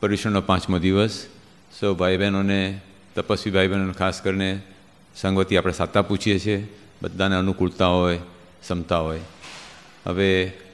પર્યુષણનો 5મો દિવસ. સૌ ભાઈ બહેનોને, તપસ્વી ભાઈ બહેનોને ખાસ કરીને સંગવતી આપણે સાતા પૂછીએ છીએ, બધાને અનુકૂળતા હોય, ક્ષમતા હોય. હવે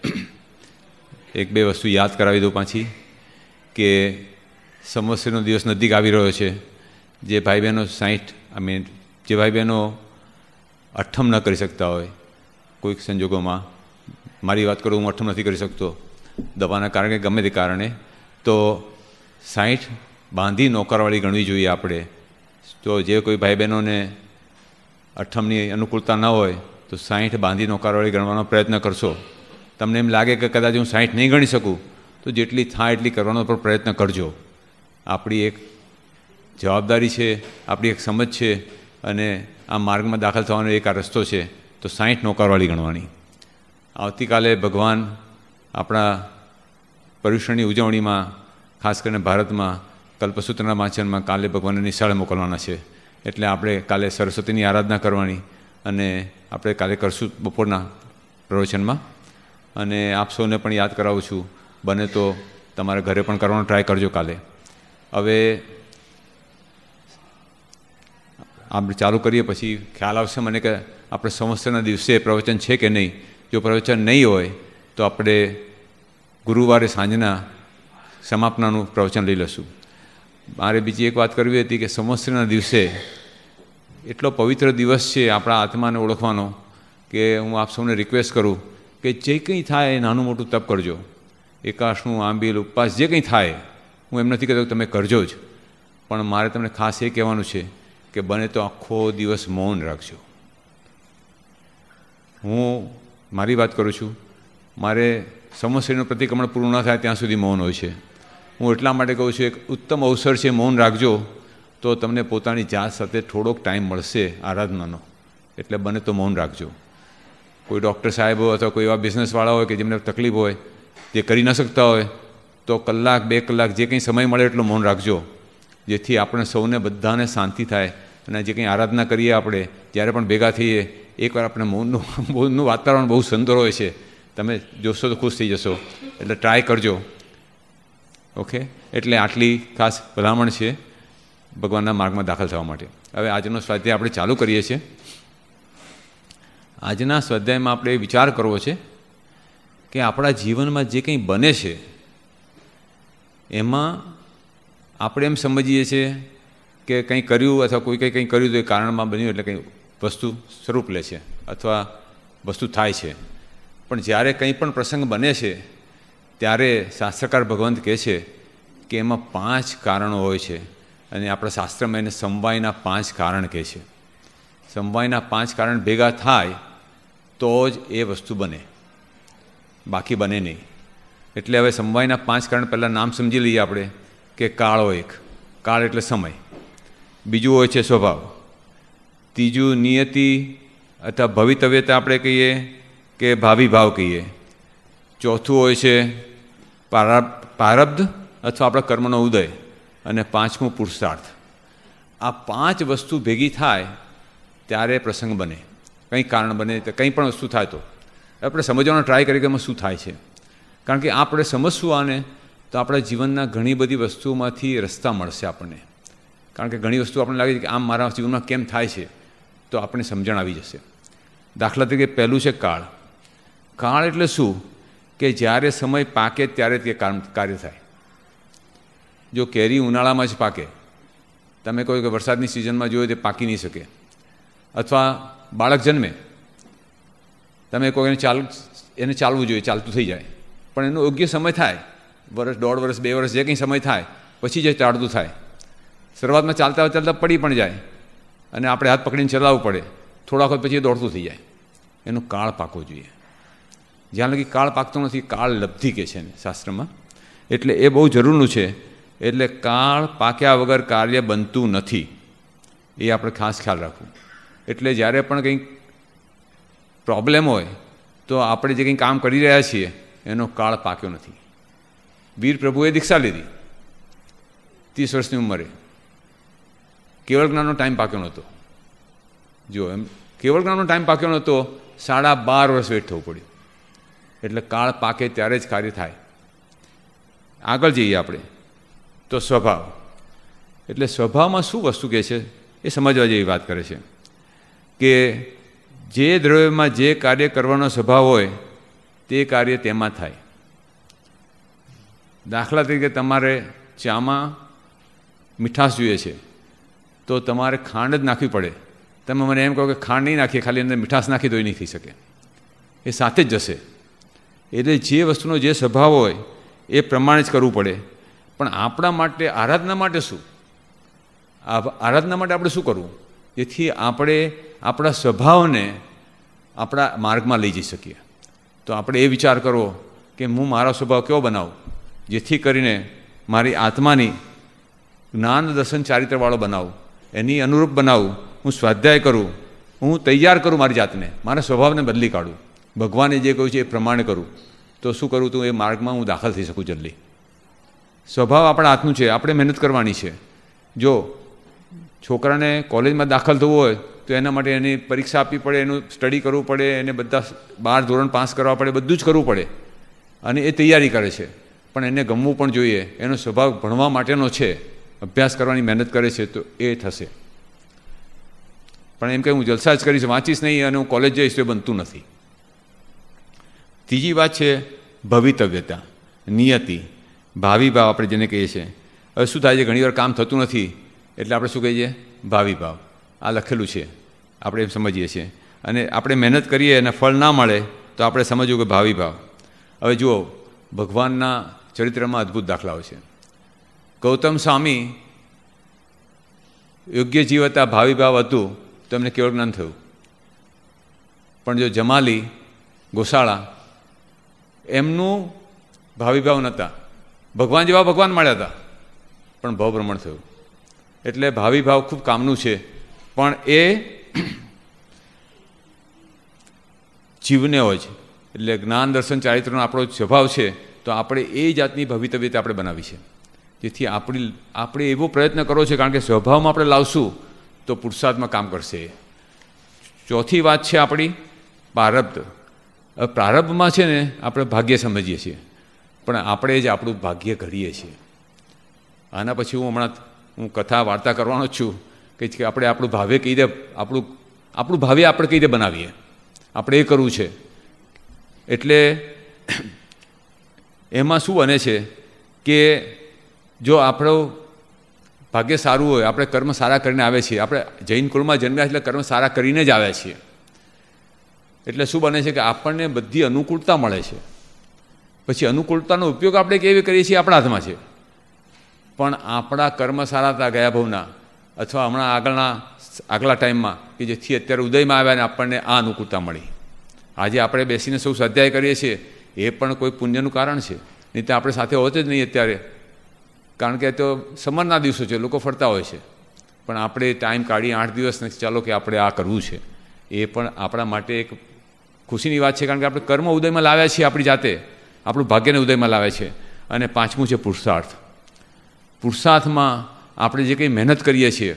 એક બે વસ્તુ યાદ કરાવી દઉં પાછી કે સંવત્સરનો દિવસ નજીક આવી રહ્યો છે. જે ભાઈ બહેનો જે ભાઈ બહેનો અઠ્ઠમ ન કરી શકતા હોય, કોઈક સંજોગોમાં, મારી વાત કરું, હું અઠ્ઠમ નથી કરી શકતો દવાના કારણે, ગમે તે કારણે, તો 60 બાંધી નોકરવાળી ગણવી જોઈએ આપણે. તો જે કોઈ ભાઈ બહેનોને અઠ્ઠમની અનુકૂળતા ન હોય તો 60 બાંધી નોકરવાળી ગણવાનો પ્રયત્ન કરશો. તમને એમ લાગે કે કદાચ હું 60 નહીં ગણી શકું તો જેટલી થાય એટલી કરવાનો પણ પ્રયત્ન કરજો. આપણી એક જવાબદારી છે, આપણી એક સમજ છે, અને આ માર્ગમાં દાખલ થવાનો એક આ રસ્તો છે. તો 60 નોકરવાળી ગણવાની. આવતીકાલે ભગવાન આપણા પર્યુષણની ઉજવણીમાં, ખાસ કરીને ભારતમાં કલ્પસૂત્રના વાંચનમાં કાલે ભગવાનને નિશાળે મોકલવાના છે. એટલે આપણે કાલે સરસ્વતીની આરાધના કરવાની, અને આપણે કાલે કરશું બપોરના પ્રવચનમાં. અને આપ સૌને પણ યાદ કરાવું છું, બને તો તમારા ઘરે પણ કરવાનો ટ્રાય કરજો કાલે. હવે આપણે ચાલુ કરીએ પછી ખ્યાલ આવશે મને કે આપણે સંવત્સરના દિવસે પ્રવચન છે કે નહીં. જો પ્રવચન નહીં હોય તો આપણે ગુરુવારે સાંજના સમાપનાનું પ્રવચન લઈ લઈશું. મારે બીજી એક વાત કરવી હતી કે સંવત્સરના દિવસે એટલો પવિત્ર દિવસ છે આપણા આત્માને ઓળખવાનો કે હું આપ સૌને રિક્વેસ્ટ કરું કે જે કંઈ થાય એ નાનું મોટું તપ કરજો. એકાશનું, આંબીલ, ઉપવાસ, જે કંઈ થાય, હું એમ નથી કહેતો કે તમે કરજો જ, પણ મારે તમને ખાસ એ કહેવાનું છે કે બને તો આખો દિવસ મૌન રાખજો. હું મારી વાત કરું છું, મારે સંવત્સરનું પ્રતિક્રમણ પૂરું ન થાય ત્યાં સુધી મૌન હોય છે. હું એટલા માટે કહું છું, એક ઉત્તમ અવસર છે, મૌન રાખજો તો તમને પોતાની જાત સાથે થોડોક ટાઈમ મળશે આરાધનાનો. એટલે બને તો મૌન રાખજો. કોઈ ડૉક્ટર સાહેબ હોય અથવા કોઈ એવા બિઝનેસવાળા હોય કે જેમને તકલીફ હોય, જે કરી ન શકતા હોય, તો કલાક 2 કલાક જે કંઈ સમય મળે એટલો મૌન રાખજો, જેથી આપણે સૌને બધાને શાંતિ થાય. અને જે કંઈ આરાધના કરીએ આપણે જ્યારે પણ ભેગા થઈએ, એકવાર આપણે મૌનનું વાતાવરણ બહુ સુંદર હોય છે. તમે જોશો તો ખુશ થઈ જશો. એટલે ટ્રાય કરજો. ઓકે, એટલે આટલી ખાસ ભલામણ છે ભગવાનના માર્ગમાં દાખલ થવા માટે. હવે આજનો સ્વાધ્યાય આપણે ચાલુ કરીએ છીએ. આજના સ્વાધ્યાયમાં આપણે વિચાર કરવો છે કે આપણા જીવનમાં જે કંઈ બને છે એમાં આપણે એમ સમજીએ છીએ કે કંઈ કર્યું અથવા કોઈ કંઈ કર્યું તો એ કારણમાં બન્યું, એટલે કંઈ વસ્તુ સ્વરૂપ લે છે અથવા વસ્તુ થાય છે. પણ જ્યારે કંઈ પણ પ્રસંગ બને છે ત્યારે શાસ્ત્રકાર ભગવંત કહે છે કે એમાં 5 કારણો હોય છે, અને આપણા શાસ્ત્રમાં એને સમવાયના 5 કારણ કહે છે. સમવાયના 5 કારણ ભેગા થાય તો જ એ વસ્તુ બને, બાકી બને નહીં. એટલે હવે સમવાયના 5 કારણ પહેલાં નામ સમજી લઈએ આપણે કે કાળ હોય એક, કાળ એટલે સમય. બીજું હોય છે સ્વભાવ. ત્રીજું નિયતિ અથવા ભવિતવ્યતા આપણે કહીએ કે ભાવિ ભાવ કહીએ. ચોથું હોય છે પ્રારબ્ધ અથવા આપણા કર્મનો ઉદય. અને 5મું પુરુષાર્થ. આ 5 વસ્તુ ભેગી થાય ત્યારે પ્રસંગ બને, કંઈ કારણ બને, તો કંઈ પણ વસ્તુ થાય તો આપણે સમજવાનો ટ્રાય કરીએ કે એમાં શું થાય છે. કારણ કે આપણે સમજશું આને તો આપણા જીવનના ઘણી બધી વસ્તુઓમાંથી રસ્તા મળશે આપણને. કારણ કે ઘણી વસ્તુ આપણને લાગે છે કે આમ મારા જીવનમાં કેમ થાય છે, તો આપણને સમજણ આવી જશે. દાખલા તરીકે પહેલું છે કાળ. કાળ એટલે શું કે જ્યારે સમય પાકે ત્યારે તે કાર્ય થાય. જો કેરી ઉનાળામાં જ પાકે, તમે કહો કે વરસાદની સિઝનમાં જોયો તે પાકી નહીં શકે. અથવા બાળક જન્મે, તમે કહો એને ચાલવું જોઈએ, ચાલતું થઈ જાય, પણ એનો યોગ્ય સમય થાય, વર્ષ, 1.5 વર્ષ, 2 વર્ષ, જે કંઈ સમય થાય પછી જે ચાલતું થાય. શરૂઆતમાં ચાલતા ચાલતા પડી પણ જાય અને આપણે હાથ પકડીને ચલાવવું પડે, થોડા વખત પછી એ દોડતું થઈ જાય. એનો કાળ પાકવો જોઈએ. જ્યાં લગી કાળ પાકતો નથી, કાળ લબ્ધિ કહે છે શાસ્ત્રમાં. એટલે એ બહુ જરૂરનું છે. એટલે કાળ પાક્યા વગર કાર્ય બનતું નથી, એ આપણે ખાસ ખ્યાલ રાખવું. એટલે જ્યારે પણ કંઈક પ્રોબ્લેમ હોય તો આપણે જે કંઈ કામ કરી રહ્યા છીએ એનો કાળ પાક્યો નથી. વીર પ્રભુએ દીક્ષા લીધી 30 વર્ષની ઉંમરે, કેવળ જ્ઞાનનો ટાઈમ પાક્યો નહોતો. જો એમ કેવળ જ્ઞાનનો ટાઈમ પાક્યો નહોતો, 12.5 વર્ષ વેઇટ થવું પડ્યું. એટલે કાળ પાકે ત્યારે જ કાર્ય થાય. આગળ જઈએ આપણે. તો સ્વભાવ. એટલે સ્વભાવમાં શું વસ્તુ કહે છે એ સમજવા જેવી વાત કરે છે કે જે દ્રવ્યમાં જે કાર્ય કરવાનો સ્વભાવ હોય તે કાર્ય તેમાં થાય. દાખલા તરીકે તમારે ચામાં મીઠાશ જોઈએ છે તો તમારે ખાંડ જ નાખવી પડે. તમે મને એમ કહો કે ખાંડ નહીં નાખીએ, ખાલી અંદર મીઠાશ નાખી તો એ નહીં થઈ શકે, એ સાથે જ જશે. એટલે જે વસ્તુનો જે સ્વભાવ હોય એ પ્રમાણે જ કરવું પડે. પણ આપણા માટે આરાધના માટે શું? આરાધના માટે આપણે શું કરવું જેથી આપણે આપણા સ્વભાવને આપણા માર્ગમાં લઈ જઈ શકીએ? તો આપણે એ વિચાર કરવો કે હું મારો સ્વભાવ કેવો બનાવું જેથી કરીને મારી આત્માની જ્ઞાન દર્શન ચારિત્રવાળો બનાવું, એની અનુરૂપ બનાવું, હું સ્વાધ્યાય કરું, હું તૈયાર કરું મારી જાતને, મારા સ્વભાવને બદલી કાઢું, ભગવાને જે કહ્યું છે એ પ્રમાણે કરું. તો શું કરું? તો એ માર્ગમાં હું દાખલ થઈ શકું જલ્દી. સ્વભાવ આપણા હાથનું છે, આપણે મહેનત કરવાની છે. જો છોકરાને કોલેજમાં દાખલ થવું હોય તો એના માટે એની પરીક્ષા આપવી પડે, એનું સ્ટડી કરવું પડે, એને બધા 12 ધોરણ પાસ કરવા પડે, બધું જ કરવું પડે અને એ તૈયારી કરે છે. પણ એને ગમવું પણ જોઈએ. એનો સ્વભાવ ભણવા માટેનો છે, અભ્યાસ કરવાની મહેનત કરે છે તો એ થશે. પણ એમ કે હું જલસા જ કરીશ, વાંચીશ નહીં અને હું કોલેજ જઈશ તો એ બનતું નથી. ત્રીજી વાત છે ભવિતવ્યતા, નિયતિ, ભાવિ ભાવ આપણે જેને કહીએ છીએ. હવે શું થાય છે, ઘણીવાર કામ થતું નથી એટલે આપણે શું કહીએ છીએ? ભાવિ ભાવ. આ લખેલું છે, આપણે એમ સમજીએ છીએ. અને આપણે મહેનત કરીએ અને ફળ ના મળે તો આપણે સમજવું કે ભાવિ ભાવ. હવે જુઓ, ભગવાનના ચરિત્રમાં અદ્ભુત દાખલાઓ છે. ગૌતમ સ્વામી યોગ્ય જીવતા ભાવિ ભાવ હતું તો એમને કેવળ જ્ઞાન થયું. પણ જો જમાલી, ગોશાળા, એમનું ભાવિ ભાવ નહોતા, ભગવાન જેવા ભગવાન મળ્યા હતા પણ ભાવભ્રમણ થયું. એટલે ભાવિ ભાવ ખૂબ કામનું છે, પણ એ જીવને હોય છે. એટલે જ્ઞાન દર્શન ચારિત્રનો આપણો સ્વભાવ છે તો આપણે એ જાતની ભવિતવ્યતા આપણે બનાવી છે જેથી આપણે એવો પ્રયત્ન કરવો છે, કારણ કે સ્વભાવમાં આપણે લાવશું તો પુરુષાર્થમાં કામ કરશે. ચોથી વાત છે આપણી પ્રારબ્ધ. હવે પ્રારબ્ધમાં છે ને આપણે ભાગ્ય સમજીએ છીએ, પણ આપણે જ આપણું ભાગ્ય ઘડીએ છીએ. આના પછી હું કથા વાર્તા કરવાનો જ છું કે આપણે આપણું ભાવે કઈ રીતે આપણું ભાવે આપણે કઈ રીતે બનાવીએ, આપણે એ કરવું છે. એટલે એમાં શું બને છે કે જો આપણું ભાગ્ય સારું હોય, આપણે કર્મ સારા કરીને આવે છીએ, આપણે જૈન કુળમાં જન્મ્યા એટલે કર્મ સારા કરીને જ આવ્યા છીએ, એટલે શું બને છે કે આપણને બધી અનુકૂળતા મળે છે. પછી અનુકૂળતાનો ઉપયોગ આપણે કેવી કરીએ છીએ આપણા હાથમાં છે. પણ આપણા કર્મ સારા હતા ગયા ભવના અથવા હમણાં આગલા ટાઈમમાં કે જેથી અત્યારે ઉદયમાં આવ્યા અને આપણને આ અનુકૂળતા મળી. આજે આપણે બેસીને સૌ સ્વાધ્યાય કરીએ છીએ એ પણ કોઈ પુણ્યનું કારણ છે, નહીં તો આપણે સાથે હોત જ નહીં અત્યારે. કારણ કે તો સમરના દિવસો છે, લોકો ફરતા હોય છે, પણ આપણે ટાઈમ કાઢી 8 દિવસ નથી ચાલો કે આપણે આ કરવું છે. એ પણ આપણા માટે એક ખુશીની વાત છે, કારણ કે આપણે કર્મ ઉદયમાં લાવ્યા છીએ, આપણી જાતે આપણું ભાગ્યને ઉદયમાં લાવે છે. અને પાંચમું છે પુરુષાર્થ. પુરુષાર્થમાં આપણે જે કંઈ મહેનત કરીએ છીએ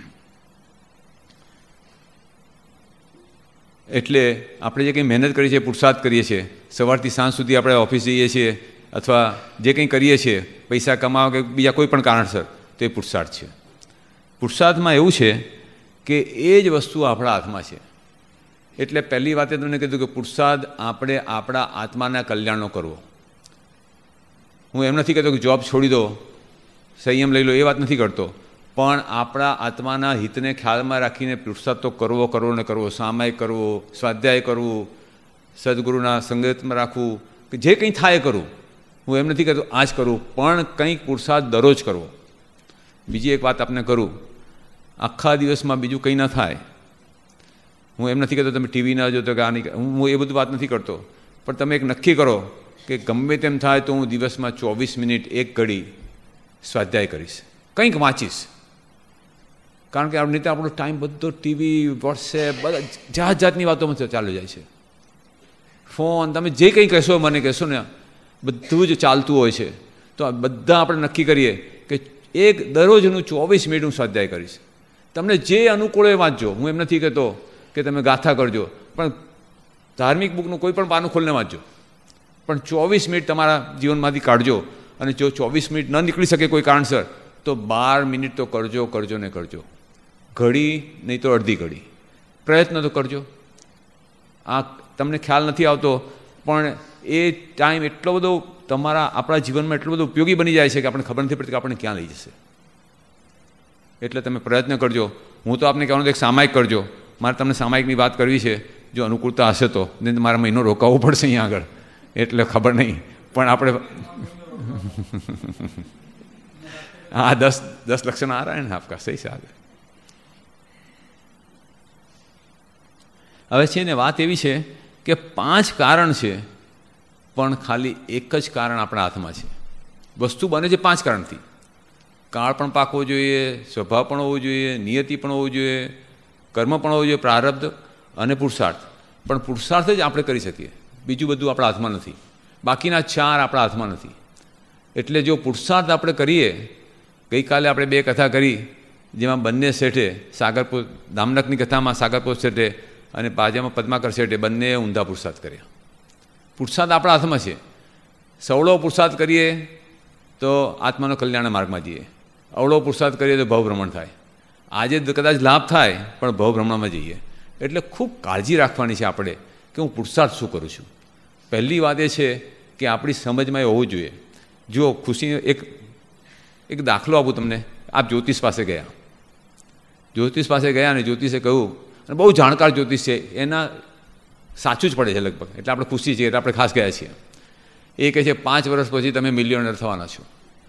એટલે આપણે જે કંઈ મહેનત કરીએ છીએ, પુરુષાર્થ કરીએ છીએ, સવારથી સાંજ સુધી આપણે ઓફિસ જઈએ છીએ અથવા જે કંઈ કરીએ છીએ પૈસા કમાવા કે બીજા કોઈ પણ કારણસર, તો એ પુરુષાર્થ છે. પુરુષાર્થમાં એવું છે કે એ જ વસ્તુ આપણા હાથમાં છે. એટલે પહેલી વાતે તમને કીધું કે પુરુષાર્થ આપણે આપણા આત્માના કલ્યાણનો કરવો. હું એમ નથી કહેતો કે જોબ છોડી દો, સંયમ લઈ લો, એ વાત નથી કરતો, પણ આપણા આત્માના હિતને ખ્યાલમાં રાખીને પુરુષાર્થ તો કરવો ને કરવો. સામાયિક કરવો, સ્વાધ્યાય કરવું, સદગુરુના સંગતમાં રાખવું, કે જે કંઈ થાય કરવું. હું એમ નથી કહેતો આ જ કરવું, પણ કંઈક પુરુષાર્થ દરરોજ કરવો. બીજી એક વાત આપને કરું, આખા દિવસમાં બીજું કંઈ ના થાય. હું એમ નથી કહેતો તમે ટીવી ના જોતો કે આ નહીં, હું એ બધું વાત નથી કરતો, પણ તમે એક નક્કી કરો કે ગમે તેમ થાય તો હું દિવસમાં 24 મિનિટ 1 ઘડી સ્વાધ્યાય કરીશ, કંઈક વાંચીશ. કારણ કે નહીં તો આપણો ટાઈમ બધો ટીવી, વોટ્સએપ, બધા જાતની વાતોમાં ચાલ્યો જાય છે. ફોન, તમે જે કંઈ કહેશો મને કહેશો ને બધું જ ચાલતું હોય છે. તો આ બધા આપણે નક્કી કરીએ કે દરરોજનું 24 મિનિટ હું સ્વાધ્યાય કરીશ. તમને જે અનુકૂળ એ વાંચજો. હું એમ નથી કહેતો કે તમે ગાથા કરજો, પણ ધાર્મિક બુકનું કોઈ પણ પાનું ખોલીને વાંચજો, પણ 24 મિનિટ તમારા જીવનમાંથી કાઢજો અને જો 24 મિનિટ ન નીકળી શકે કોઈ કારણસર તો 12 મિનિટ તો કરજો કરજો ને કરજો, ઘડી નહીં તો અડધી ઘડી પ્રયત્ન તો કરજો. આ તમને ખ્યાલ નથી આવતો પણ એ ટાઈમ એટલો બધો આપણા જીવનમાં એટલો બધો ઉપયોગી બની જાય છે કે આપણને ખબર નથી પડતી કે આપણને ક્યાં લઈ જશે. એટલે તમે પ્રયત્ન કરજો. હું તો આપને કહેવાનું એક સામાયિક કરજો. મારે તમને સામાયિકની વાત કરવી છે, જો અનુકૂળતા હશે તો, નહીં તો મારે મહિનો રોકાવવો પડશે અહીંયા આગળ, એટલે ખબર નહીં. પણ આપણે हाँ 10 लक्षण आ रहा है ना आपका, सही से आ गया. હવે છે ને વાત એવી છે કે 5 કારણ છે પણ ખાલી એક જ કારણ આપણા હાથમાં છે. વસ્તુ બને છે 5 કારણથી. કાળ પણ પાકવો જોઈએ, સ્વભાવ પણ હોવો જોઈએ, નિયતિ પણ હોવું જોઈએ, કર્મ પણ હોવું જોઈએ, પ્રારબ્ધ અને પુરુષાર્થ. પણ પુરુષાર્થ જ આપણે કરી શકીએ, બીજું બધું આપણા હાથમાં નથી. બાકીના 4 આપણા હાથમાં નથી. એટલે જો પુરુષાર્થ આપણે કરીએ, ગઈકાલે આપણે 2 કથા કરી જેમાં બંને શેઠે સાગરપુર દામનકની કથામાં સાગરપુર શેઠે અને પાજામાં પદ્માકર શેઠે બંને ઊંધા પુરુષાર્થ કર્યા. પુરુષાર્થ આપણા હાથમાં છે. સવળો પુરુષાર્થ કરીએ તો આત્માનો કલ્યાણ માર્ગમાં જઈએ, અવળો પુરુષાર્થ કરીએ તો ભવભ્રમણ થાય. આજે કદાચ લાભ થાય પણ ભવભ્રમણમાં જઈએ. એટલે ખૂબ કાળજી રાખવાની છે આપણે કે હું પુરુષાર્થ શું કરું છું. પહેલી વાત એ છે કે આપણી સમજમાં એ હોવું જોઈએ. જો ખુશી એક દાખલો આપું તમને. આપ જ્યોતિષ પાસે ગયા, જ્યોતિષ પાસે ગયા અને જ્યોતિષે કહ્યું, અને બહુ જાણકાર જ્યોતિષ છે, એના સાચું જ પડે છે લગભગ, એટલે આપણે ખુશી છીએ, એટલે આપણે ખાસ ગયા છીએ. એ કહે છે 5 વર્ષ પછી તમે મિલિયનર થવાના છો.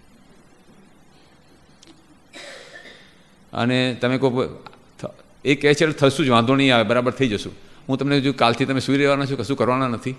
અને તમે કહો એ કહે છે થશું જ, વાંધો નહીં આવે, બરાબર થઈ જશું. હું તમને જો કાલથી તમે સૂઈ રહેવાના છો, કશું કરવાના નથી,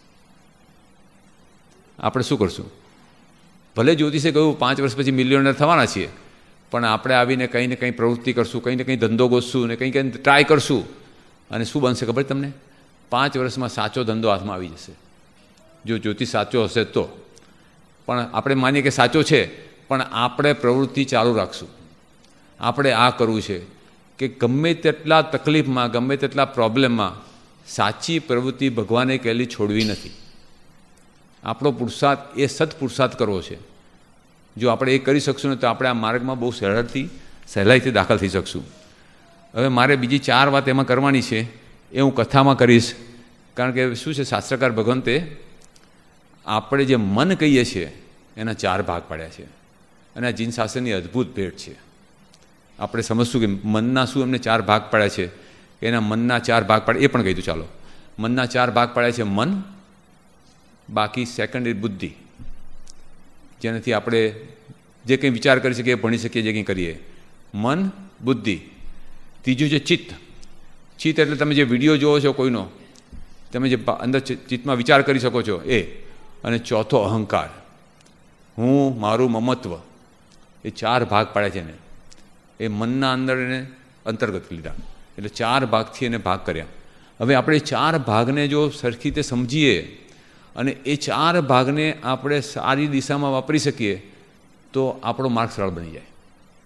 આપણે શું કરશું? ભલે જ્યોતિષે કહ્યું 5 વર્ષ પછી મિલિયનર થવાના છીએ, પણ આપણે આવીને કંઈ ને કંઈ પ્રવૃત્તિ કરશું, કંઈ ને કંઈ ધંધો ગોતશું ને કંઈ કંઈ ટ્રાય કરશું, અને શું બનશે ખબર તમને? 5 વર્ષમાં સાચો ધંધો હાથમાં આવી જશે, જો જ્યોતિષ સાચો હશે તો. પણ આપણે માનીએ કે સાચો છે, પણ આપણે પ્રવૃત્તિ ચાલુ રાખશું. આપણે આ કરવું છે કે ગમે તેટલા તકલીફમાં, ગમે તેટલા પ્રોબ્લેમમાં સાચી પ્રવૃત્તિ ભગવાને કહેલી છોડવી નથી. આપણો પુરુષાર્થ એ સત્પુરુષાર્થ કરવો છે. જો આપણે એ કરી શકશું ને તો આપણે આ માર્ગમાં બહુ સહેલાઈથી દાખલ થઈ શકશું. હવે મારે બીજી 4 વાત એમાં કરવાની છે, એ હું કથામાં કરીશ. કારણ કે શું છે, શાસ્ત્રકાર ભગવંતે આપણે જે મન કહીએ છીએ એના 4 ભાગ પાડ્યા છે, અને આ જીન શાસ્ત્રની અદ્ભુત ભેટ છે. આપણે સમજશું કે મનના શું એમને 4 ભાગ પાડ્યા છે. એના મનના 4 ભાગ પાડે એ પણ કહી દઉં. ચાલો, મનના 4 ભાગ પાડ્યા છે. મન, બાકી સેકન્ડ બુદ્ધિ, જેનાથી આપણે જે કંઈ વિચાર કરી શકીએ, ભણી શકીએ, જે કંઈ કરીએ. મન, બુદ્ધિ. ત્રીજું છે ચિત્ત. ચિત્ત એટલે તમે જે વિડીયો જોવો છો કોઈનો, તમે જે અંદર ચિત્તમાં વિચાર કરી શકો છો એ. અને ચોથો અહંકાર, હું, મારું, મમત્વ. એ 4 ભાગ પાડ્યા છે ને, એ મનના અંદર એને અંતર્ગત લીધા. એટલે 4 ભાગથી એને ભાગ કર્યા. હવે આપણે 4 ભાગને જો સરખી રીતે સમજીએ અને એ 4 ભાગને આપણે સારી દિશામાં વાપરી શકીએ તો આપણો માર્ગ સરળ બની જાય.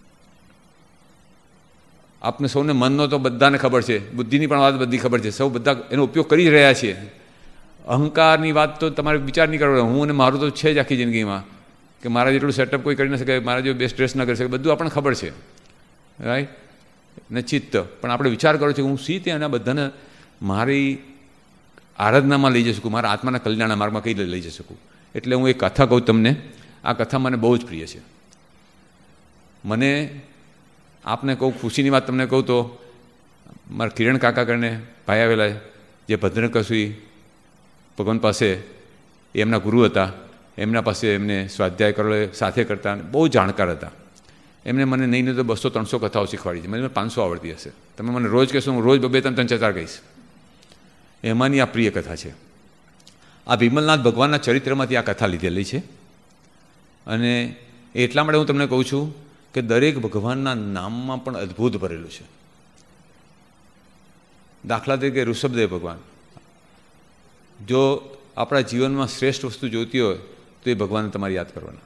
આપને સૌને મનનો તો બધાને ખબર છે, બુદ્ધિની પણ વાત બધી ખબર છે, સૌ બધા એનો ઉપયોગ કરી જ રહ્યા છીએ. અહંકારની વાત તો તમારે વિચાર નહીં કરવાનો. હું અને મારું તો છે જ આખી જિંદગીમાં, કે મારા જેટલું સેટઅપ કોઈ કરી ન શકે, મારા જેવું બેસ્ટ ડ્રેસ ન કરી શકે, બધું આપણને ખબર છે, રાઈટ ને. ચિત્ત પણ આપણે વિચાર કરો છો કે હું સી તે અને બધાને મારી આરાધનામાં લઈ જઈ શકું, મારા આત્માના કલ્યાણના માર્ગમાં કઈ લઈ જઈ શકું. એટલે હું એક કથા કહું તમને. આ કથા મને બહુ જ પ્રિય છે. મને આપને કહું, ખુશીની વાત તમને કહું તો મારા કિરણ કાકા કરીને ભાઈ આવેલા, જે ભદ્રકસુઈ ભગવાન પાસે એમના ગુરુ હતા. એમના પાસે એમને સ્વાધ્યાય કરેલો, સાથે કરતા, બહુ જાણકાર હતા. એમને મને નહીં તો 200-300 કથાઓ શીખવાડી છે. મને 500 આવડતી હશે. તમે મને રોજ કહેશો, હું રોજ 2-3-4 કહીશ. એમાંની આ પ્રિય કથા છે. આ વિમલનાથ ભગવાનના ચરિત્રમાંથી આ કથા લીધેલી છે. અને એટલા માટે હું તમને કહું છું કે દરેક ભગવાનના નામમાં પણ અદ્ભુત ભરેલું છે. દાખલા તરીકે ઋષભદેવ ભગવાન. જો આપણા જીવનમાં શ્રેષ્ઠ વસ્તુ જોઈતી હોય તો એ ભગવાનને તમારે યાદ કરવાના.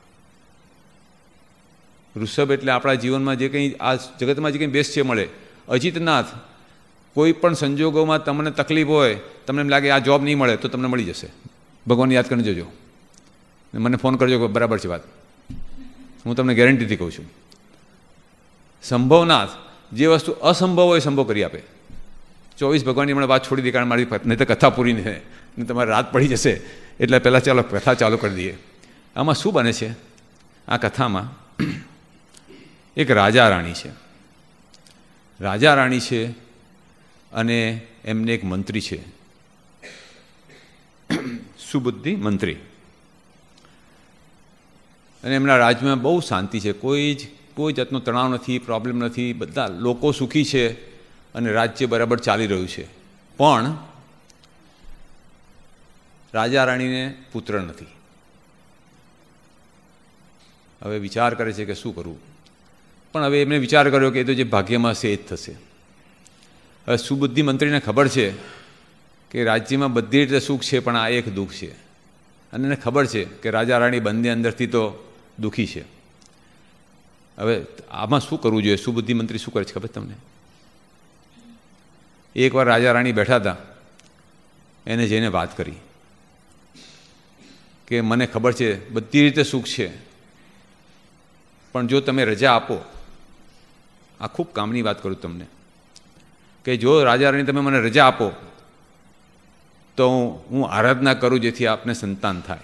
ઋષભ એટલે આપણા જીવનમાં જે કંઈ આ જગતમાં જે કંઈ બેસ્ટ છે મળે. અજીતનાથ, કોઈ પણ સંજોગોમાં તમને તકલીફ હોય, તમને એમ લાગે આ જોબ નહીં મળે તો તમને મળી જશે. ભગવાનને યાદ કરીને જજો. મને ફોન કરજો કે બરાબર છે વાત, હું તમને ગેરંટીથી કહું છું. સંભવનાથ જે વસ્તુ અસંભવ હોય સંભવ કરી આપે. 24 ભગવાનની હમણાં વાત છોડી દી, કારણ મારી નહીં તો કથા પૂરી નહીં, તમારે રાત પડી જશે. એટલે પહેલાં ચાલો કથા ચાલુ કરી દઈએ. આમાં શું બને છે? આ કથામાં એક રાજા રાણી છે. રાજા રાણી છે અને એમને એક મંત્રી છે, સુબુદ્ધિ મંત્રી. અને એમના રાજ્યમાં બહુ શાંતિ છે, કોઈ જાતનો તણાવ નથી, પ્રોબ્લેમ નથી, બધા લોકો સુખી છે અને રાજ્ય બરાબર ચાલી રહ્યું છે. પણ રાજા રાણીને પુત્ર નથી. હવે વિચાર કરે છે કે શું કરવું, પણ હવે એમને વિચાર કર્યો કે એ તો જે ભાગ્યમાં છે એ જ થશે. હવે સુબુદ્ધિ મંત્રીને ખબર છે કે રાજ્યમાં બધી રીતે સુખ છે, પણ આ એક દુઃખ છે. અને એને ખબર છે કે રાજા રાણી બંને અંદરથી તો દુઃખી છે. હવે આમાં શું કરવું જોઈએ? સુબુદ્ધિ મંત્રી શું કરે છે ખબર તમને? એકવાર રાજા રાણી બેઠા હતા, એને જઈને વાત કરી કે મને ખબર છે બધી રીતે સુખ છે, પણ જો તમે રજા આપો, આ ખૂબ કામની વાત કરું તમને, કે જો રાજા રાણી તમે મને રજા આપો તો હું આરાધના કરું જેથી આપને સંતાન થાય.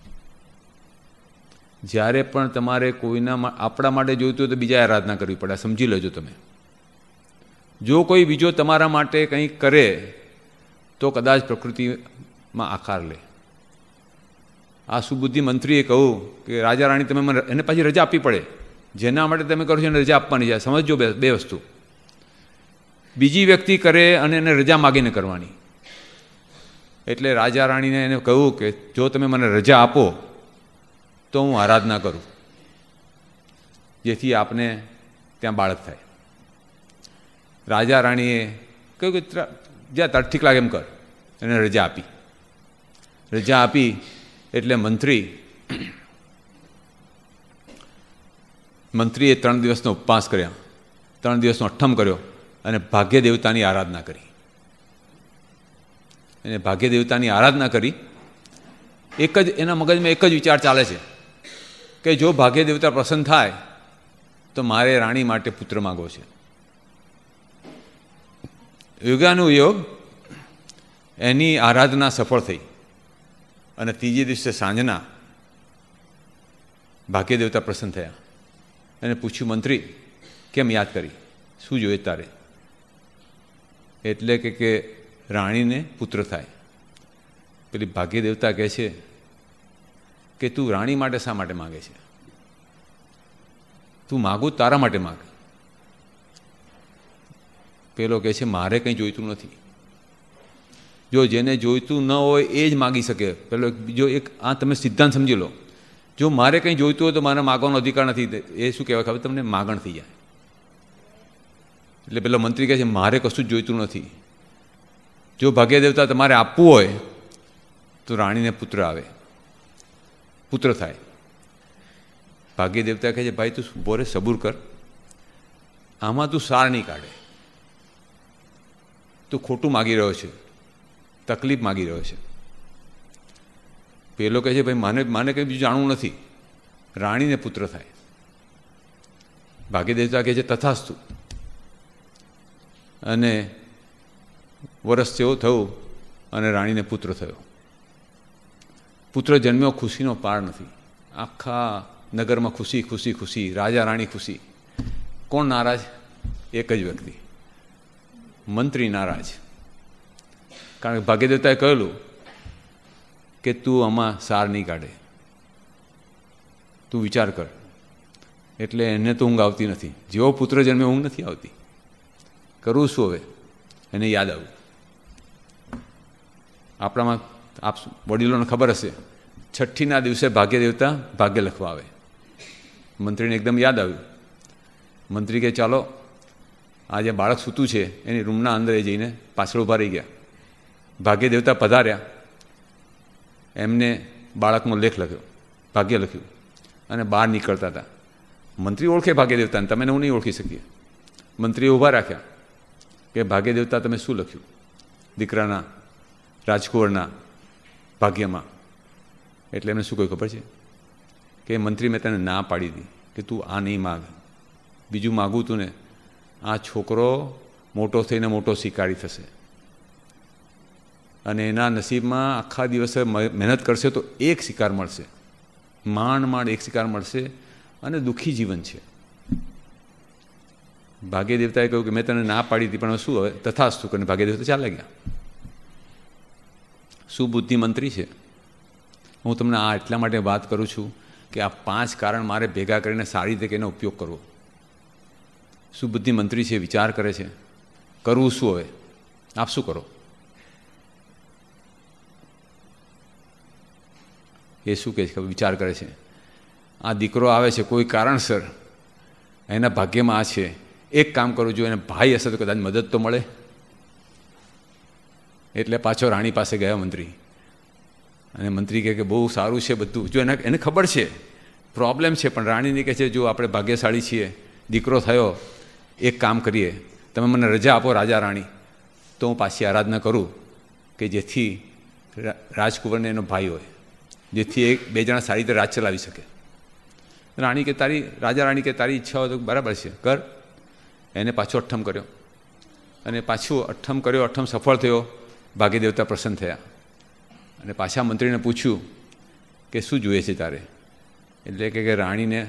જ્યારે પણ તમારે કોઈના આપણા માટે જોઈતું હોય તો બીજા આરાધના કરવી પડે, સમજી લેજો તમે. જો કોઈ બીજો તમારા માટે કંઈક કરે તો કદાચ પ્રકૃતિમાં આકાર લે. આ સુબુદ્ધિ મંત્રીએ કહ્યું કે રાજા રાણી તમે મને, એને પાછી રજા આપવી પડે. જેના માટે તમે કરો છો એને રજા આપવાની છે. સમજજો બે વસ્તુ, બીજી વ્યક્તિ કરે અને એને રજા માગીને કરવાની. એટલે રાજા રાણીને એને કહ્યું કે જો તમે મને રજા આપો તો હું આરાધના કરું જેથી આપને ત્યાં બાળક થાય. રાજા રાણીએ કહ્યું કે જ્યાં તાર ઠીક લાગે એમ કર. એને રજા આપી. રજા આપી એટલે મંત્રીએ 3 દિવસનો ઉપવાસ કર્યા, 3 દિવસનો અઠ્ઠમ કર્યો અને ભાગ્ય દેવતાની આરાધના કરી. એને ભાગ્ય દેવતાની આરાધના કરી. એક જ એના મગજમાં એક જ વિચાર ચાલે છે કે જો ભાગ્ય દેવતા પ્રસન્ન થાય તો મારે રાણી માટે પુત્ર માગવો છે. યોગાનુયોગ એની આરાધના સફળ થઈ અને ત્રીજે દિવસે સાંજના ભાગ્ય દેવતા પ્રસન્ન થયા. એને પૂછ્યું, મંત્રી કેમ યાદ કરી, શું જોઈએ તારે? એટલે કે રાણીને પુત્ર થાય. પેલી ભાગ્ય દેવતા કહે છે કે તું રાણી માટે શા માટે માગે છે? તું માગું તારા માટે માગ. પેલો કહે છે મારે કંઈ જોઈતું નથી. જો જેને જોઈતું ન હોય એ જ માગી શકે. પેલો બીજો એક આ તમે સિદ્ધાંત સમજી લો. જો મારે કંઈ જોઈતું હોય તો મારે માગવાનો અધિકાર નથી. એ શું કહેવાય ખબર તમને? માગણ થઈ જાય. એટલે પેલો મંત્રી કહે છે મારે કશું જ જોઈતું નથી. જો ભાગ્ય દેવતા તમારે આપવું હોય તો રાણીને પુત્ર આવે, પુત્ર થાય. ભાગ્ય દેવતા કહે છે ભાઈ તું બોરે સબૂર કર, આમાં તું સાર નહીં કાઢે. તું ખોટું માગી રહ્યો છે, તકલીફ માગી રહ્યો છે. પેલો કહે છે ભાઈ માને કંઈ બીજું જાણવું નથી, રાણીને પુત્ર થાય. ભાગ્ય દેવતા કહે છે તથાસ્તુ. અને વર્ષ જેવું થયું અને રાણીને પુત્ર થયો. પુત્ર જન્મ્યો, ખુશીનો પાર નથી. આખા નગરમાં ખુશી ખુશી ખુશી, રાજા રાણી ખુશી. કોણ નારાજ? એક જ વ્યક્તિ, મંત્રી નારાજ. કારણ કે ભાગ્ય દેવતાએ કહેલું કે તું આમાં સાર નહીં કાઢે, તું વિચાર કર. એટલે એને તો ઊંઘ આવતી નથી. જેવો પુત્ર જન્મે ઊંઘ નથી આવતી. કરવું શું હવે? એને યાદ આવ્યું. આપણામાં આપ વડીલોને ખબર હશે, છઠ્ઠીના દિવસે ભાગ્ય દેવતા ભાગ્ય લખવા આવે. મંત્રીને એકદમ યાદ આવ્યું. મંત્રી કે ચાલો આ જે બાળક સૂતું છે એની રૂમના અંદર જઈને પાછળ ઊભા રહી ગયા. ભાગ્ય દેવતા પધાર્યા. એમને બાળકનો લેખ લખ્યો, ભાગ્ય લખ્યું અને બહાર નીકળતા હતા. મંત્રી ઓળખે ભાગ્ય દેવતાને, તમે હું નહીં ઓળખી શકીએ. મંત્રીએ ઊભા રાખ્યા કે ભાગ્ય દેવતા તમે શું લખ્યું દીકરાના રાજકુંવરના ભાગ્યમાં? એટલે એમને શું કહ્યું ખબર છે કે મંત્રી મેં તને ના પાડી હતી કે તું આ નહીં માગ, બીજું માગું તું ને આ છોકરો મોટો થઈને મોટો શિકારી થશે અને એના નસીબમાં આખા દિવસે મહેનત કરશે તો એક શિકાર મળશે, માંડ એક શિકાર મળશે અને દુઃખી જીવન છે. ભાગ્ય દેવતાએ કહ્યું કે મેં તને ના પાડી હતી પણ શું હવે તથાસ્તુ કરીને ભાગ્ય દેવતા ચાલ્યા ગયા. સુબુદ્ધિ મંત્રી છે. હું તમને આ એટલા માટે વાત કરું છું કે આ 5 કારણ મારે ભેગા કરીને સારી રીતે એનો ઉપયોગ કરવો. સુબુદ્ધિ મંત્રી છે, વિચાર કરે છે કરવું શું હવે. આપ શું કરો? એ શું કહે છે? વિચાર કરે છે આ દીકરો આવે છે કોઈ કારણસર, એના ભાગ્યમાં આ છે, એક કામ કરું, જો એને ભાઈ હશે તો કદાચ મદદ તો મળે. એટલે પાછો રાણી પાસે ગયા મંત્રી, અને મંત્રી કહે કે બહુ સારું છે બધું, જો એને ખબર છે પ્રોબ્લેમ છે, પણ રાણીને કહે છે જો આપણે ભાગ્યશાળી છીએ, દીકરો થયો, એક કામ કરીએ, તમે મને રજા આપો રાજા રાણી, તો હું પાછી આરાધના કરું કે જેથી રાજકુંવરને એનો ભાઈ હોય, જેથી બે જણા સારી રીતે રાજ ચલાવી શકે. રાણી કે રાજા રાણી કે તારી ઈચ્છા હોય તો બરાબર છે કર. એને પાછો અઠ્ઠમ કર્યો અને પાછું અઠ્ઠમ કર્યો, અઠ્ઠમ સફળ થયો, ભાગ્ય દેવતા પ્રસન્ન થયા અને પાછા મંત્રીને પૂછ્યું કે શું જોઈએ છે તારે? એટલે કે રાણીને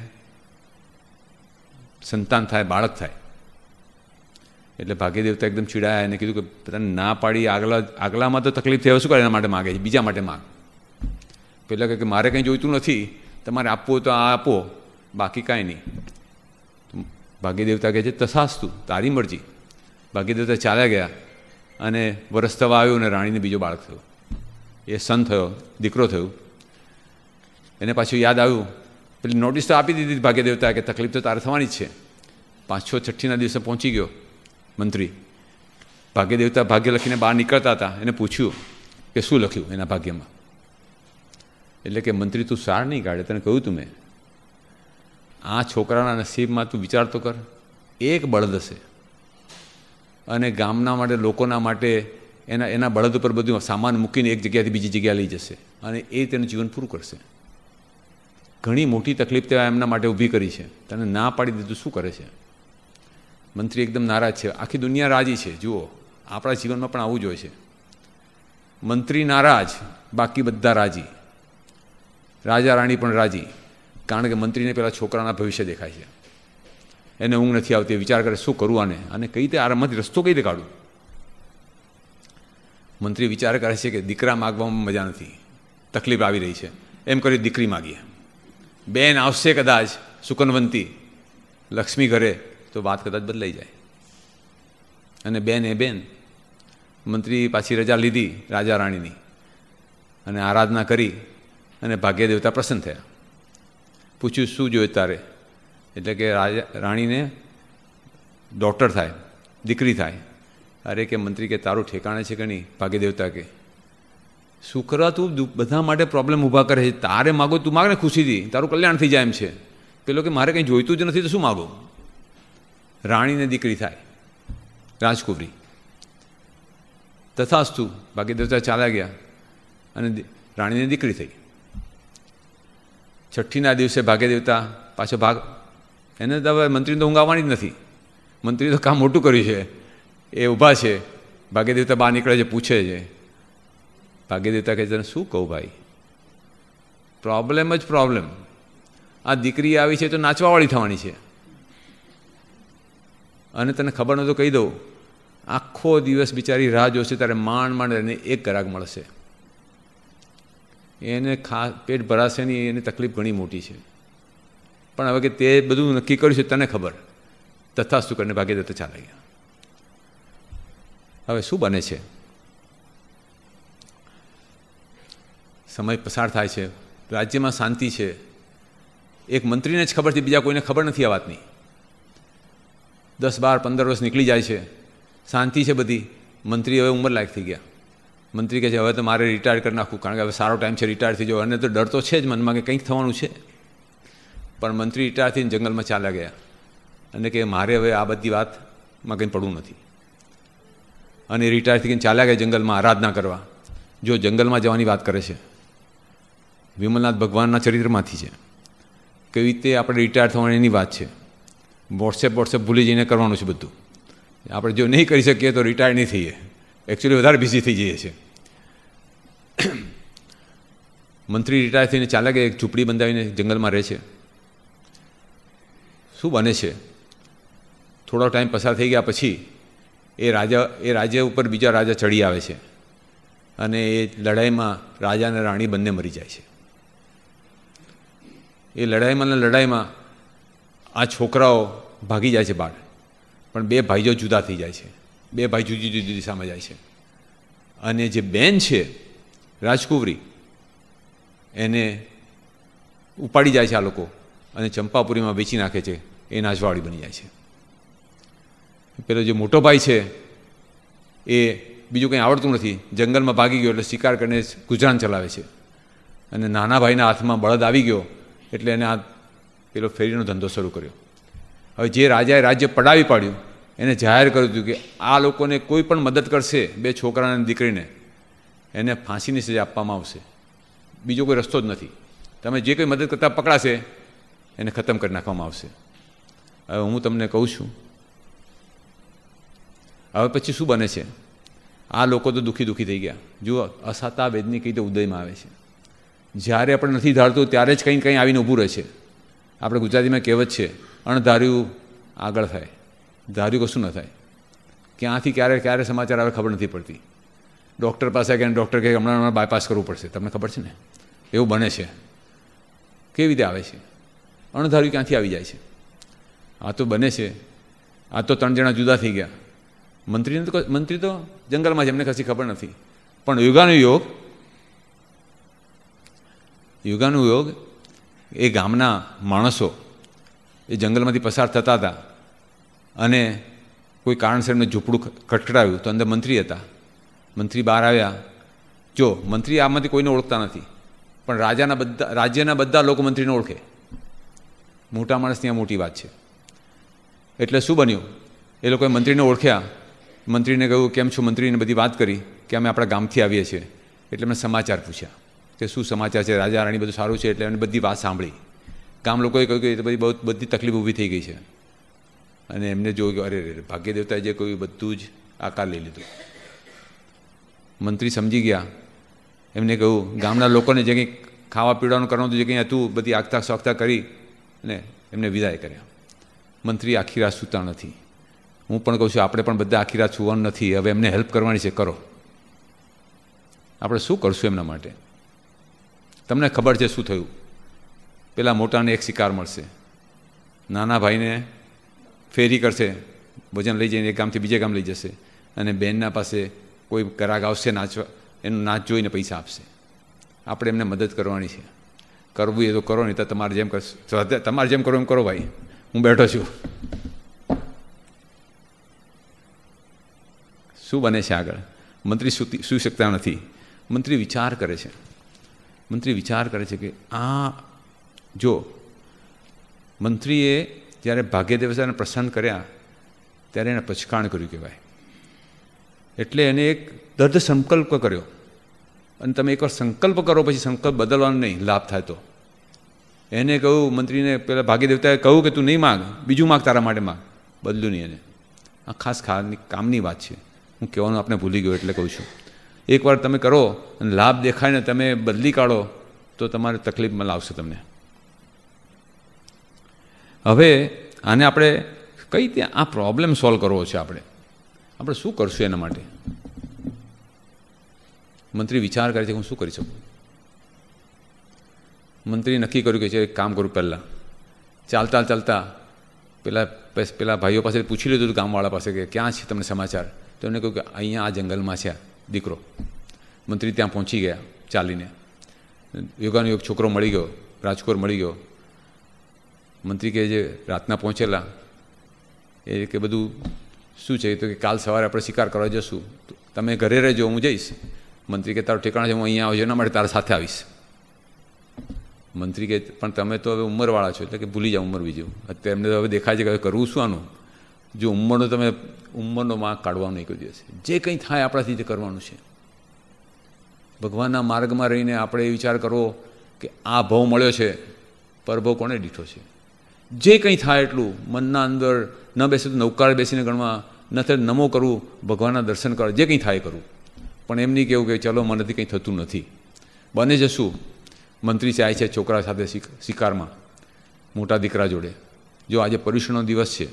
સંતાન થાય, બાળક થાય. એટલે ભાગ્ય દેવતા એકદમ ચીડાયા અને કીધું કે તને ના પાડી, આગલામાં તો તકલીફ થઈ, શું કરે એના માટે માગે છે, બીજા માટે માગ. પહેલાં કે મારે કંઈ જોઈતું નથી, તમારે આપવું હોય તો આ આપો, બાકી કાંઈ નહીં. ભાગ્ય દેવતા કહે છે તથાસ્તુ, તારી મરજી. ભાગ્ય દેવતા ચાલ્યા ગયા અને વરસ થવા આવ્યું અને રાણીને બીજો બાળક થયો, એ સન થયો, દીકરો થયો. એને પાછું યાદ આવ્યું, પેલી નોટિસ તો આપી દીધી ભાગ્ય દેવતા કે તકલીફ તો તારે થવાની જ છે. 5-6 છઠ્ઠીના દિવસે પહોંચી ગયો મંત્રી. ભાગ્ય દેવતા ભાગ્ય લખીને બહાર નીકળતા હતા, એને પૂછ્યું કે શું લખ્યું એના ભાગ્યમાં. એટલે કે મંત્રી તું સાર નહીં કાઢે, તને કહ્યું તું મેં, આ છોકરાના નસીબમાં તું વિચાર તો કર, એક બળદ હશે અને ગામના માટે, લોકોના માટે એના બળદ ઉપર બધું સામાન મૂકીને એક જગ્યાથી બીજી જગ્યાએ લઈ જશે અને એ તેનું જીવન પૂરું કરશે. ઘણી મોટી તકલીફ તે એમના માટે ઊભી કરી છે, તને ના પાડી દીધું, શું કરે છે? મંત્રી એકદમ નારાજ છે. આખી દુનિયા રાજી છે. જુઓ, આપણા જીવનમાં પણ આવું જ હોય છે. મંત્રી નારાજ, બાકી બધા રાજી. રાજા રાણી પણ રાજી, કારણ કે મંત્રીને પેલા છોકરાના ભવિષ્ય દેખાય છે. એને ઊંઘ નથી આવતી, વિચાર કરે શું કરવું આને કઈ રીતે આરામથી રસ્તો કઈ રીતે કાઢું. મંત્રી વિચાર કરે છે કે દીકરા માગવામાં મજા નથી, તકલીફ આવી રહી છે, એમ કરી દીકરી માગીએ. બેન આવશે કદાચ સુકનવંતી, લક્ષ્મી ઘરે, તો વાત કદાચ બદલાઈ જાય. અને બેન એ બેન. મંત્રી પાછી રજા લીધી રાજા રાણીની અને આરાધના કરી અને ભાગ્ય દેવતા પ્રસન્ન થયા. પૂછ્યું શું જોઈએ તારે? એટલે કે રાણીને ડોટર થાય, દીકરી થાય. અરે કે મંત્રી કે તારું ઠેકાણે છે કે નહીં? ભાગ્ય દેવતા કે શું કરવા તું બધા માટે પ્રોબ્લેમ ઊભા કરે છે? તારે માગો તું માગ ને ખુશીથી, તારું કલ્યાણ થઈ જાય એમ છે. પેલો કે મારે કંઈ જોઈતું જ નથી તો શું માગો? રાણીને દીકરી થાય, રાજકુંવરી. તથાસ્તુ, ભાગ્ય દેવતા ચાલ્યા ગયા અને રાણીને દીકરી થઈ. છઠ્ઠીના દિવસે ભાગ્ય દેવતા પાછો એને તો હવે મંત્રીને તો ઊંઘ આવવાની જ નથી. મંત્રી તો કામ મોટું કર્યું છે, એ ઊભા છે. ભાગ્ય દેવતા બહાર નીકળે છે, પૂછે છે. ભાગ્ય દેવતા કહે છે શું કહું ભાઈ, પ્રોબ્લેમ જ પ્રોબ્લેમ. આ દીકરી આવી છે તો નાચવાવાળી થવાની છે અને તને ખબર ન તો કહી દઉં, આખો દિવસ બિચારી રાહ જોશે, ત્યારે માંડ એને એક ગ્રાહક મળશે. એને પેટ ભરાશે નહીં, એની તકલીફ ઘણી મોટી છે. પણ હવે કે તે બધું નક્કી કર્યું છે, તને ખબર. તથાસ્તુ કરીને ભાગ્ય દેવતા ચાલે ગયા. હવે શું બને છે? સમય પસાર થાય છે, રાજ્યમાં શાંતિ છે. એક મંત્રીને જ ખબર છે, બીજા કોઈને ખબર નથી આ વાતની. 10, 12, 15 વર્ષ નીકળી જાય છે, શાંતિ છે બધી. મંત્રી હવે ઉંમર લાયક થઈ ગયા. મંત્રી કહે છે હવે તો મારે રિટાયર કરી નાખવું, કારણ કે હવે સારો ટાઈમ છે રિટાયર થઈ જવો. અને તો ડર તો છે જ મનમાં કે કંઈક થવાનું છે. પણ મંત્રી રિટાયર થઈને જંગલમાં ચાલ્યા ગયા અને કે મારે હવે આ બધી વાતમાં કંઈ પડવું નથી. અને રિટાયર થઈને ચાલ્યા ગયા જંગલમાં આરાધના કરવા. જો જંગલમાં જવાની વાત કરે છે. વિમલનાથ ભગવાનના ચરિત્રમાંથી છે. કેવી રીતે આપણે રિટાયર થવાની એની વાત છે. વોટ્સએપ ભૂલી જઈને કરવાનું છે બધું. આપણે જો નહીં કરી શકીએ તો રિટાયર નહીં થઈએ, એકચ્યુઅલી વધારે બિઝી થઈ જઈએ છીએ. મંત્રી રિટાયર થઈને ચાલે કે એક ઝૂંપડી બંધાવીને જંગલમાં રહે છે. શું બને છે? થોડો ટાઈમ પસાર થઈ ગયા પછી એ રાજ્ય ઉપર બીજા રાજા ચડી આવે છે અને એ લડાઈમાં રાજા અને રાણી બંને મરી જાય છે. એ લડાઈમાં આ છોકરાઓ ભાગી જાય છે બહાર, પણ બે ભાઈઓ જુદા થઈ જાય છે. બે ભાઈ જુદી જુદી દિશામાં જાય છે અને જે બેન છે રાજકુંવરી એને ઉપાડી જાય છે આ લોકો અને ચંપાપુરીમાં વેચી નાખે છે. એ નાજવાળી બની જાય છે. પેલો જે મોટો ભાઈ છે એ બીજું કંઈ આવડતું નથી, જંગલમાં ભાગી ગયો એટલે શિકાર કરીને ગુજરાન ચલાવે છે. અને નાના ભાઈના હાથમાં બળદ આવી ગયો એટલે એને આ પેલો ફેરીનો ધંધો શરૂ કર્યો. હવે જે રાજાએ રાજ્ય પડાવી પાડ્યું એને જાહેર કર્યું હતું કે આ લોકોને કોઈ પણ મદદ કરશે બે છોકરાને અને દીકરીને એને ફાંસીની સજા આપવામાં આવશે, બીજો કોઈ રસ્તો જ નથી. તમે જે કંઈ મદદ કરતા પકડાશે એને ખતમ કરી નાખવામાં આવશે. હવે હું તમને કહું છું, હવે પછી શું બને છે? આ લોકો તો દુઃખી થઈ ગયા. જુઓ, અસાતા વેદની કઈ રીતે ઉદયમાં આવે છે. જ્યારે આપણે નથી ધારતું ત્યારે જ કંઈ આવીને ઊભું રહે છે. આપણે ગુજરાતીમાં કહેવત છે, અણધાર્યું આગળ થાય, ધાર્યું કશું ન થાય. ક્યાંથી ક્યારે સમાચાર આવે ખબર નથી પડતી. ડૉક્ટર પાસે ગયા, ડૉક્ટર કહે હમણાં બાયપાસ કરવું પડશે. તમને ખબર છે ને, એવું બને છે. કેવી રીતે આવે છે? અણધાર્યું ક્યાંથી આવી જાય છે? આ તો બને છે. આ તો 3 જણા જુદા થઈ ગયા. મંત્રી તો જંગલમાં છે, એમને કશી ખબર નથી. પણ યુગાનુયોગ એ ગામના માણસો એ જંગલમાંથી પસાર થતા હતા અને કોઈ કારણસર એમને ઝૂંપડું ખટખટાવ્યું તો અંદર મંત્રી હતા. મંત્રી બહાર આવ્યા. જો મંત્રી આમાંથી કોઈને ઓળખતા નથી, પણ રાજ્યના બધા લોકો મંત્રીને ઓળખે. મોટા માણસ ત્યાં મોટી વાત છે. એટલે શું બન્યું? એ લોકોએ મંત્રીને ઓળખ્યા. મંત્રીને કહ્યું કેમ છો? મંત્રીને બધી વાત કરી કે અમે આપણા ગામથી આવીએ છીએ. એટલે એમને સમાચાર પૂછ્યા કે શું સમાચાર છે, રાજા રાણી બધું સારું છે? એટલે એમને બધી વાત સાંભળી. ગામ લોકોએ કહ્યું કે બધી તકલીફ ઊભી થઈ ગઈ છે. અને એમને જોયું કે અરે ભાગ્ય દેવતાએ જે કહ્યું બધું જ આકાર લઈ લીધું. મંત્રી સમજી ગયા. એમને કહ્યું ગામના લોકોને જે કંઈ ખાવા પીવાનું કરવાનું જે કંઈ હતું બધી આગતા સોગતા કરી ને એમને વિદાય કર્યા. મંત્રી આખી રાત સૂતા નથી. હું પણ કહું છું આપણે પણ બધા આખી રાત સુવાનું નથી. હવે એમને હેલ્પ કરવાની છે, કરો. આપણે શું કરશું એમના માટે? તમને ખબર છે શું થયું? પેલા મોટાને એક શિકાર મળશે, નાના ભાઈને ફેરી કરશે, ભોજન લઈ જઈને એક ગામથી બીજે ગામ લઈ જશે, અને બેનના પાસે કોઈ ગ્રાહક આવશે નાચવા, એનું નાચ જોઈને પૈસા આપશે. આપણે એમને મદદ કરવાની છે. કરવું એ તો કરો, નહીં તો તમારે જેમ કરો એમ કરો ભાઈ. હું બેઠો છું. શું બને છે આગળ? મંત્રી સૂઈ શકતા નથી. મંત્રી વિચાર કરે છે. મંત્રી વિચાર કરે છે કે જો મંત્રીએ જ્યારે ભાગ્યદેવતાને પ્રસન્ન કર્યા ત્યારે એને પછકાણ કર્યું કહેવાય. એટલે એને એક દૃઢ સંકલ્પ કર્યો. અને તમે એકવાર સંકલ્પ કરો પછી સંકલ્પ બદલવાનો નહીં, લાભ થાય તો. એને કહ્યું, મંત્રીને પેલા ભાગ્યદેવતાએ કહ્યું કે તું નહીં માગ, બીજું માગ, તારા માટે માગ. બદલ્યું નહીં એને. આ ખાસ કામની વાત છે. હું કહેવાનું આપણે ભૂલી ગયો એટલે કહું છું. એકવાર તમે કરો અને લાભ દેખાય ને તમે બદલી કાઢો તો તમારે તકલીફમાં લાવશે તમને. હવે આને આપણે કઈ રીતે આ પ્રોબ્લેમ સોલ્વ કરવો છે? આપણે શું કરશું એના માટે? મંત્રી વિચાર કરે છે હું શું કરી શકું. મંત્રી નક્કી કર્યું કે એક કામ કરું. પહેલાં ચાલતા પેલા ભાઈઓ પાસે પૂછી લીધું ગામવાળા પાસે કે ક્યાં છે તમને સમાચાર? તો એમને કહ્યું કે અહીંયા આ જંગલમાં છે દીકરો. મંત્રી ત્યાં પહોંચી ગયા ચાલીને. યોગાનુયોગ છોકરો મળી ગયો, રાજકુંવર મળી ગયો. મંત્રી કે જે રાતના પહોંચેલા એ કે બધું શું છે? તો કે કાલ સવારે આપણે શિકાર કરવા જશું, તમે ઘરે રહેજો, હું જઈશ. મંત્રી કે તારું ઠેકાણ છે, હું અહીંયા આવજો, એના માટે તારા સાથે આવીશ. મંત્રી કે પણ તમે તો હવે ઉંમરવાળા છો, એટલે કે ભૂલી જાઓ ઉંમર બીજું. અત્યારે એમને હવે દેખાય છે કે હવે કરવું શું આનું? જો ઉંમરનો માર્ક કાઢવાનો નહીં કોઈ દિવસ. જે કંઈ થાય આપણાથી તે કરવાનું છે. ભગવાનના માર્ગમાં રહીને આપણે એ વિચાર કરવો કે આ ભાવ મળ્યો છે, પરભાવ કોને દીઠો છે. જે કંઈ થાય એટલું મનના અંદર ન બેસે તો નૌકાળ બેસીને ગણવા, ન થાય નમો કરવું, ભગવાનના દર્શન કરવા, જે કંઈ થાય કરવું. પણ એમ નહીં કહેવું કે ચલો મનેથી કંઈ થતું નથી. બને જશું મંત્રી જાય છે છોકરા સાથે શિકારમાં, મોટા દીકરા જોડે. જો આજે પર્યુષણનો દિવસ છે,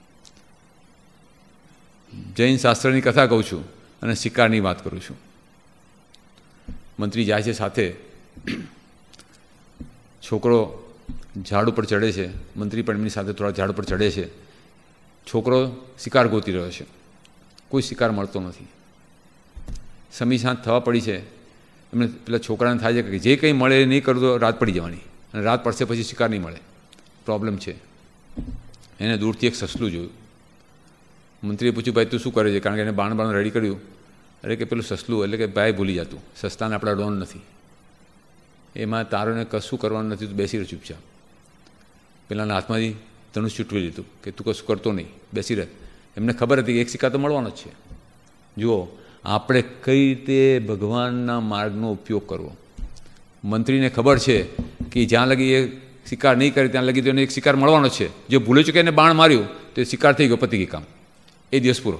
જૈન શાસ્ત્રની કથા કહું છું અને શિકારની વાત કરું છું. મંત્રી જાય છે સાથે, છોકરો ઝાડ ઉપર ચડે છે, મંત્રી પણ એમની સાથે થોડા ઝાડ ઉપર ચડે છે. છોકરો શિકાર ગોતી રહ્યો છે, કોઈ શિકાર મળતો નથી. સમી સાંજ થવા પડી છે, એમને પેલા છોકરાને થાય છે કે જે કંઈ મળે એ નહીં કરું તો રાત પડી જવાની, અને રાત પડશે પછી શિકાર નહીં મળે, પ્રોબ્લેમ છે. એને દૂરથી એક સસલું જોયું. મંત્રીએ પૂછ્યું, ભાઈ તું શું કરે છે? કારણ કે એને બાણ રેડી કર્યું. અરે કે પેલું સસલું, એટલે કે ભાઈ ભૂલી જતું, સસ્તાને આપણા ડોન નથી, એમાં તારોને કશું કરવાનું નથી, તું બેસી રહે ચૂપચાપ. પેલાના હાથમાંથી ધનુષ છૂટવી લીધું કે તું કશું કરતો નહીં, બેસી રહે. એમને ખબર હતી કે એક શિકાર તો મળવાનો જ છે. જુઓ આપણે કઈ રીતે ભગવાનના માર્ગનો ઉપયોગ કરવો. મંત્રીને ખબર છે કે જ્યાં લગી એ શિકાર નહીં કરે ત્યાં લગી તો એને એક શિકાર મળવાનો છે. જે ભૂલે ચૂકે એને બાણ માર્યું તો એ શિકાર થઈ ગયો, પતી ગઈ કામ, એ દિવસ પૂરો.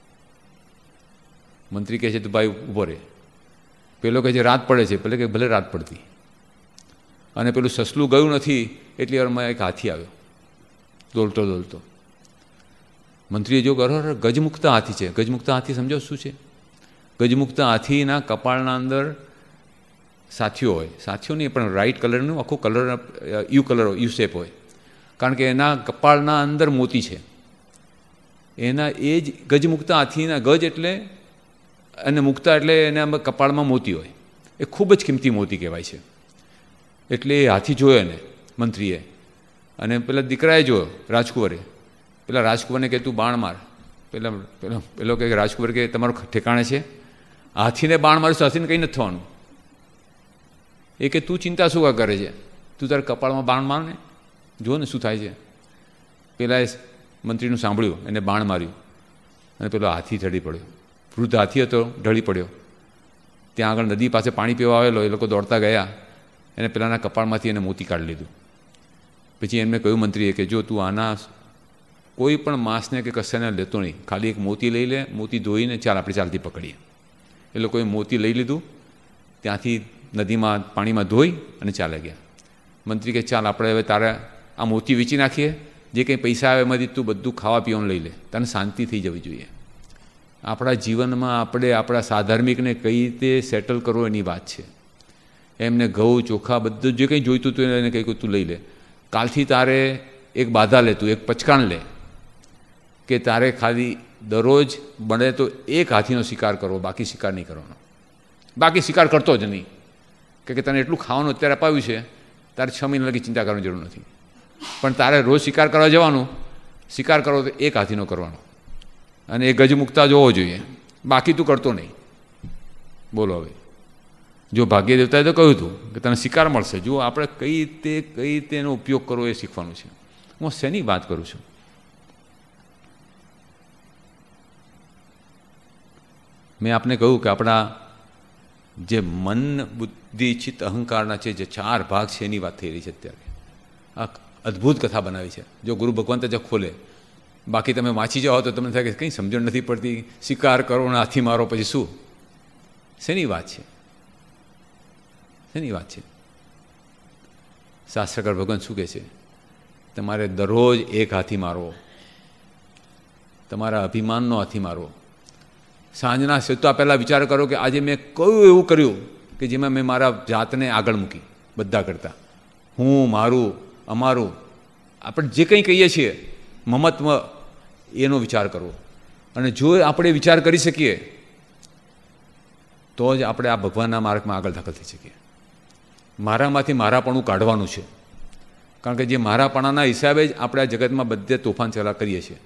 મંત્રી કહે છે તું ભાઈ ઊભો રહે. પેલો કહે છે રાત પડે છે. પેલે કે ભલે રાત પડતી. અને પેલું સસલું ગયું નથી એટલી વારમાં એક હાથી આવ્યો દોલતો દોલતો. મંત્રીએ જો કરો ગજમુક્ત હાથી છે. ગજમુક્ત હાથી સમજો શું છે? ગજમુક્ત હાથીના કપાળના અંદર સાથીઓ હોય, સાથીઓ નહીં પણ રાઈટ કલરનું આખું કલર યુ શેપ હોય, કારણ કે એના કપાળના અંદર મોતી છે. એના એ જ ગજમુક્ત હાથીના ગજ એટલે અને મુક્તા એટલે એના કપાળમાં મોતી હોય. એ ખૂબ જ કિંમતી મોતી કહેવાય છે. એટલે એ હાથી જોયો એને મંત્રીએ, અને પેલા દીકરાએ જોયો રાજકુંવરે. પેલા રાજકુંવરને કે તું બાણ માર. પેલો કે રાજકુંવર કે તમારું ઠેકાણે છે? હાથીને બાણ મારીશ તો હાથીને કંઈ નથી થવાનું. એ કે તું ચિંતા શું કરે છે? તું તારા કપાળમાં બાણ માર ને, જો ને શું થાય છે. પેલાએ મંત્રીનું સાંભળ્યું, એને બાણ માર્યું અને પેલો હાથી ઢળી પડ્યો. વૃદ્ધ હાથી હતો, ઢળી પડ્યો. ત્યાં આગળ નદી પાસે પાણી પીવા આવેલો, એ લોકો દોડતા ગયા, એને પેલાના કપાળમાંથી એને મોતી કાઢી લીધું. પછી એમને કહ્યું મંત્રીએ કે જો તું આના કોઈ પણ માંસને કે કશાને લેતો નહીં, ખાલી એક મોતી લઈ લે, મોતી ધોઈને ચાલ આપણે ચાલતી પકડીએ. એ લોકોએ મોતી લઈ લીધું, ત્યાંથી નદીમાં પાણીમાં ધોઈ અને ચાલે ગયા. મંત્રી કે ચાલ આપણે હવે તારે આ મોતી વેચી નાખીએ, જે કંઈ પૈસા આવે એમાંથી તું બધું ખાવા પીવાનું લઈ લે, તને શાંતિ થઈ જવી જોઈએ. આપણા જીવનમાં આપણે આપણા સાધાર્મિકને કઈ રીતે સેટલ કરવો એની વાત છે. એમને ઘઉં ચોખા બધું જે કંઈ જોઈતું હતું એને કંઈ તું લઈ લે. કાલથી તારે એક બાધા લે, તું એક પચકાણ લે કે તારે ખાલી દરરોજ બને તો એક હાથીનો શિકાર કરવો, બાકી શિકાર નહીં કરવાનો. બાકી શિકાર કરતો જ નહીં, કે તને એટલું ખાવાનું અત્યારે અપાવ્યું છે, તારે 6 મહિના લગી ચિંતા કરવાની જરૂર નથી. પણ તારે રોજ શિકાર કરવા જવાનું, શિકાર કરવો તો એક હાથીનો કરવાનો, અને એ ગજમુક્તા જોવો જોઈએ, બાકી તું કરતો નહીં. બોલો હવે, જો ભાગ્ય દેવતાએ તો કહ્યું હતું કે તને શિકાર મળશે. જો આપણે કઈ રીતે એનો ઉપયોગ કરવો એ શીખવાનું છે. હું શેની વાત કરું છું? મેં આપને કહ્યું કે આપણા જે મન બુદ્ધિ ચિત્ત અહંકારના છે, જે 4 ભાગ છે એની વાત થઈ રહી છે અત્યારે. આ અદ્ભુત કથા બનાવી છે. જો ગુરુ ભગવાન જ ખોલે, બાકી તમે વાંચી જાઓ તો તમને થાય કે કંઈ સમજણ નથી પડતી. શિકાર કરો ને હાથી મારો, પછી શું? શેની વાત છે? શેની વાત છે? શાસ્ત્રકાર ભગવાન શું કહે છે? તમારે દરરોજ એક હાથી મારવો, તમારા અભિમાનનો હાથી મારવો. સાંજના સુતા પહેલાં વિચાર કરો કે આજે મેં કયું એવું કર્યું કે જેમાં મેં મારા જાતને આગળ મૂકી બધા કરતાં. હું, મારું, અમારું, આપણે જે કંઈ કહીએ છીએ મમત્વ, એનો વિચાર કરવો. અને જો આપણે વિચાર કરી શકીએ તો જ આપણે આ ભગવાનના માર્ગમાં આગળ દાખલ થઈ શકીએ. મારામાંથી મારાપણું કાઢવાનું છે, કારણ કે જે મારાપણાના હિસાબે જ આપણે આ જગતમાં બધે તોફાન ચલા કરીએ છીએ.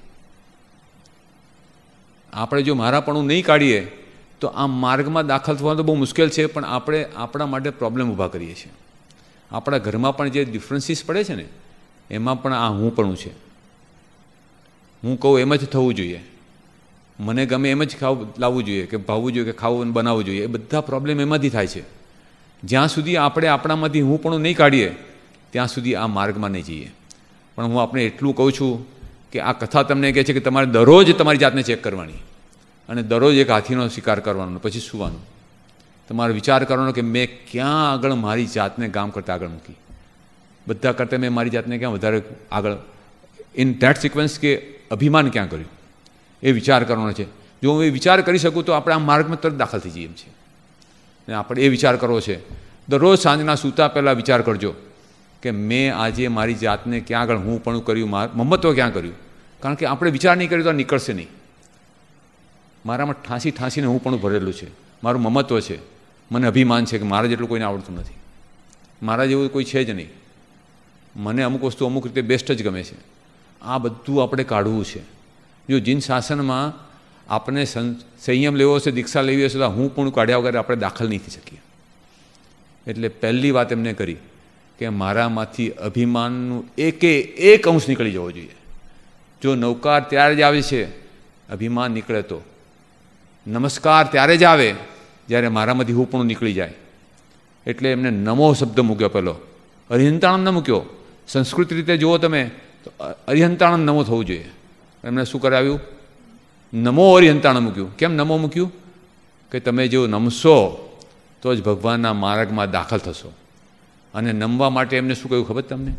આપણે જો મારાપણું નહીં કાઢીએ તો આ માર્ગમાં દાખલ થવાનું તો બહુ મુશ્કેલ છે, પણ આપણે આપણા માટે પ્રોબ્લેમ ઊભા કરીએ છીએ. આપણા ઘરમાં પણ જે ડિફરન્સીસ પડે છે ને, એમાં પણ આ હુંપણું છે. હું કહું એમ જ થવું જોઈએ, મને ગમે એમ જ લાવવું જોઈએ, કે ભાવવું જોઈએ, કે ખાવું બનાવવું જોઈએ. એ બધા પ્રોબ્લેમ એમાંથી થાય છે. જ્યાં સુધી આપણે આપણામાંથી હું પણ નહીં કાઢીએ ત્યાં સુધી આ માર્ગમાં નહીં જઈએ. પણ હું આપણે એટલું કહું છું કે આ કથા તમને કહે છે કે તમારે દરરોજ તમારી જાતને ચેક કરવાની અને દરરોજ એક હાથીનો શિકાર કરવાનો, પછી સુવાનું. તમારે વિચાર કરવાનો કે મેં ક્યાં આગળ મારી જાતને ગામ કરતાં આગળ મૂકી, બધા કરતાં મેં મારી જાતને ક્યાં વધારે આગળ, ઇન ધેટ સિક્વન્સ કે અભિમાન ક્યાં કર્યું એ વિચાર કરવાનો છે. જો હું એ વિચાર કરી શકું તો આપણે આ માર્ગમાં તરત દાખલ થઈ જઈએ એમ છે. અને આપણે એ વિચાર કરવો છે. દરરોજ સાંજના સૂતા પહેલાં વિચાર કરજો કે મેં આજે મારી જાતને ક્યાં આગળ હું પણ કર્યું, મમત્વ ક્યાં કર્યું. કારણ કે આપણે વિચાર નહીં કર્યું તો નીકળશે નહીં. મારામાં ઠાંસીને હું પણ ભરેલું છે, મારું મમત્વ છે, મને અભિમાન છે કે મારા જેટલું કોઈને આવડતું નથી, મારા જેવું કોઈ છે જ નહીં, મને અમુક વસ્તુ અમુક રીતે બેસ્ટ જ ગમે છે. આ બધું આપણે કાઢવું છે. જો જીન શાસનમાં આપણે સંયમ લેવો હશે, દીક્ષા લેવી હશે તો હું પણ કાઢ્યા વગર આપણે દાખલ નહીં થઈ શકીએ. એટલે પહેલી વાત એમને કરી કે મારામાંથી અભિમાનનું એક અંશ નીકળી જવો જોઈએ. જો નૌકાર ત્યારે જ આવે છે અભિમાન નીકળે તો, નમસ્કાર ત્યારે જ આવે જ્યારે મારામાંથી હું પણ નીકળી જાય. એટલે એમને નમો શબ્દ મૂક્યો, પહેલો અરિહંતાણમ ન મૂક્યો. સંસ્કૃત રીતે જુઓ તમે તો અરિહંતાણમ નમો થવું જોઈએ. એમને શું કરાવ્યું? નમો અરિહંતાણમ મૂક્યું. કેમ નમો મૂક્યું? કે તમે જો નમશો તો જ ભગવાનના માર્ગમાં દાખલ થશો. અને નમવા માટે એમને શું કહ્યું ખબર તમને?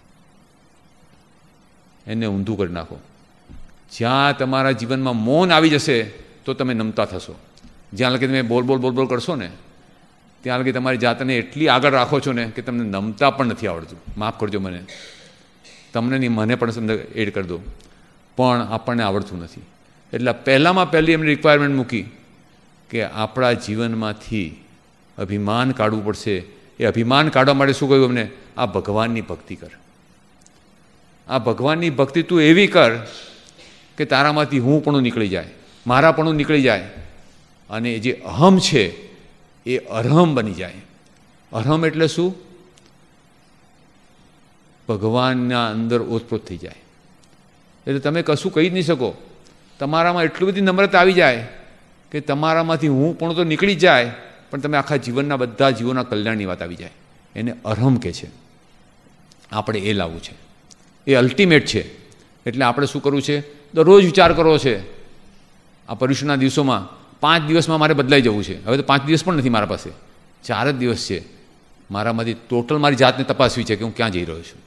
એને ઊંધું કરી નાખો. જ્યાં તમારા જીવનમાં મૌન આવી જશે તો તમે નમતા થશો. જ્યાં લગી તમે બોલ બોલ કરશો ને ત્યાં લગી તમારી જાતને એટલી આગળ રાખો છો ને કે તમને નમતા પણ નથી આવડતું. માફ કરજો મને, તમને નહીં, મને પણ એડ કરી દો, પણ આપણને આવડતું નથી. એટલે પહેલામાં પહેલી એમની રિક્વાયરમેન્ટ મૂકી કે આપણા જીવનમાંથી અભિમાન કાઢવું પડશે. એ અભિમાન કાઢવા માટે શું કહ્યું અમને? આ ભગવાનની ભક્તિ કર. આ ભગવાનની ભક્તિ તું એવી કર કે તારામાંથી હું પણ નીકળી જાય, મારા પણ નીકળી જાય, અને જે અહમ છે એ અરહમ બની જાય. અરહમ એટલે શું? ભગવાનના અંદર ઓતપ્રોત થઈ જાય. એટલે તમે કશું કહી જ નહીં શકો. તમારામાં એટલી બધી નમ્રતા આવી જાય કે તમારામાંથી હું પણ તો નીકળી જાય, પણ તમે આખા જીવનના બધા જીવોના કલ્યાણની વાત આવી જાય. એને અરહમ કહે છે. આપણે એ લાવવું છે, એ અલ્ટિમેટ છે. એટલે આપણે શું કરવું છે? દરરોજ વિચાર કરવો છે. આ પર્યુષણના દિવસોમાં 5 દિવસમાં મારે બદલાઈ જવું છે. હવે તો 5 દિવસ પણ નથી મારા પાસે, 4 જ દિવસ છે. મારામાંથી ટોટલ મારી જાતને તપાસવી છે કે હું ક્યાં જઈ રહ્યો છું.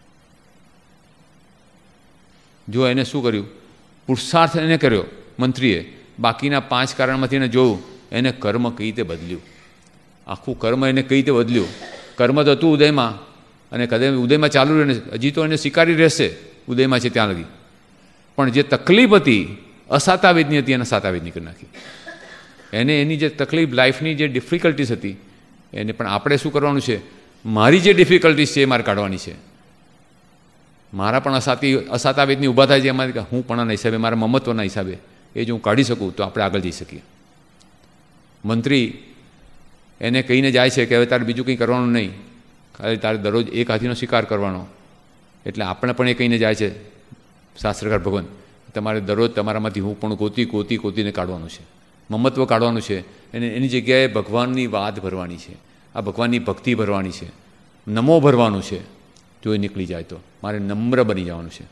જો એને શું કર્યું? પુરુષાર્થ એને કર્યો મંત્રીએ. બાકીના 5 કારણમાંથી એને જોયું, એને કર્મ કઈ રીતે બદલ્યું. આખું કર્મ એને કઈ રીતે બદલ્યું. કર્મ તો હતું ઉદયમાં, અને કદાચ ઉદયમાં ચાલુ રહે, હજી તો એને સ્વીકારી રહેશે ઉદયમાં છે ત્યાં લગી. પણ જે તકલીફ હતી અસાતાવેદની હતી, એને સાતાવેદની કરી નાખી. એને એની જે તકલીફ, લાઈફની જે ડિફિકલ્ટીસ હતી એને પણ આપણે શું કરવાનું છે? મારી જે ડિફિકલ્ટીસ છે એ મારે કાઢવાની છે. મારા પણ અસાતાવેદની ઊભા થાય છે એમાં હું પણના હિસાબે, મારા મમત્વના હિસાબે, એ જો હું કાઢી શકું તો આપણે આગળ જઈ શકીએ. મંત્રી એને કહીને જાય છે કે હવે તારે બીજું કંઈ કરવાનું નહીં, ખાલી તારે દરરોજ એક હાથીનો શિકાર કરવાનો. એટલે આપણે પણ એ કહીને જાય છે શાસ્ત્રકાર ભગવાન, તમારે દરરોજ તમારામાંથી હું પણ ગોતીને કાઢવાનું છે, મમત્વ કાઢવાનું છે. અને એની જગ્યાએ ભગવાનની વાત ભરવાની છે, આ ભગવાનની ભક્તિ ભરવાની છે, નમો ભરવાનું છે. જો એ નીકળી જાય તો મારે નમ્ર બની જવાનું છે.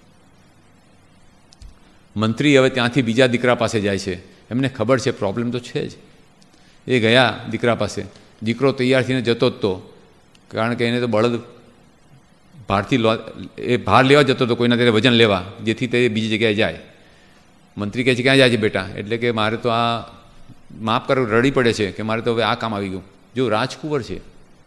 મંત્રી હવે ત્યાંથી બીજા દીકરા પાસે જાય છે. એમને ખબર છે પ્રોબ્લેમ તો છે જ. એ ગયા દીકરા પાસે. દીકરો તૈયાર થઈને જતો જ તો, કારણ કે એને તો બળદ ભાર લેવા જતો હતો, કોઈના ત્યારે વજન લેવા, જેથી તે બીજી જગ્યાએ જાય. મંત્રી કહે છે ક્યાં જાય છે બેટા? એટલે કે મારે તો આ માફ કરો, રડી પડે છે કે મારે તો હવે આ કામ આવી ગયું. જો રાજકુંવર છે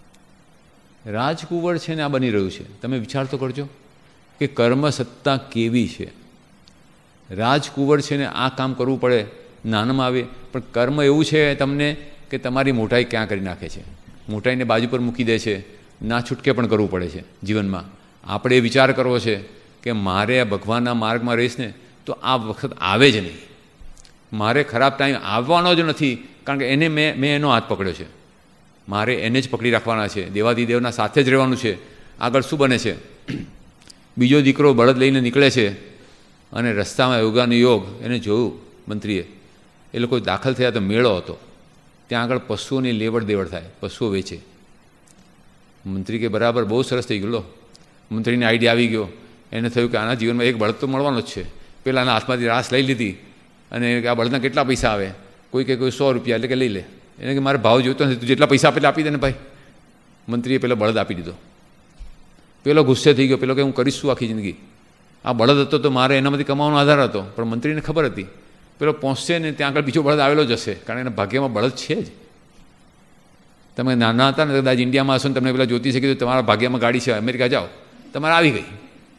ને આ બની રહ્યું છે. તમે વિચાર તો કરજો કે કર્મ સત્તા કેવી છે. રાજકુંવર છે ને આ કામ કરવું પડે, નાનામાં આવે. પણ કર્મ એવું છે તમને કે તમારી મોટાઈ ક્યાં કરી નાખે છે, મોટાઈને બાજુ પર મૂકી દે છે. ના છૂટકે પણ કરવું પડે છે જીવનમાં. આપણે એ વિચાર કરવો છે કે મારે આ ભગવાનના માર્ગમાં રહીશ ને તો આ વખત આવે જ નહીં, મારે ખરાબ ટાઈમ આવવાનો જ નથી. કારણ કે એને મેં એનો હાથ પકડ્યો છે, મારે એને જ પકડી રાખવાના છે, દેવાધિદેવના સાથે જ રહેવાનું છે. આગળ શું બને છે? બીજો દીકરો બળદ લઈને નીકળે છે અને રસ્તામાં યોગાનો યોગ એને જોયું મંત્રીએ. એ લોકો દાખલ થયા તો મેળો હતો. ત્યાં આગળ પશુઓની લેવડ દેવડ થાય, પશુઓ વેચે. મંત્રી કે બરાબર, બહુ સરસ થઈ ગયું. લો, મંત્રીને આઈડિયા આવી ગયો. એને થયું કે આના જીવનમાં એક બળદ તો મળવાનો જ છે. પેલાના હાથમાંથી રાસ લઈ લીધી અને આ બળદના કેટલા પૈસા આવે? કોઈ કે કોઈ 100 રૂપિયા, એટલે કે લઈ લે. એને કે મારે ભાવ જોઈતો નથી, તું જેટલા પૈસા આપે આપી દે ને ભાઈ. મંત્રીએ પેલો બળદ આપી દીધો. પેલો ગુસ્સે થઈ ગયો. પેલો કે હું કરીશ શું આખી જિંદગી? આ બળદ હતો તો મારે એનામાંથી કમાવાનો આધાર હતો. પણ મંત્રીને ખબર હતી પેલો પહોંચશે ને ત્યાં આગળ બીજો બળદ આવેલો જ હશે, કારણ એના ભાગ્યમાં બળદ છે જ. તમે નાના હતા ને કદાચ ઇન્ડિયામાં હશો ને તમને પેલા જ્યોતિષે કીધું તમારા ભાગ્યમાં ગાડી છે, અમેરિકા જાઓ, તમારે આવી ગઈ.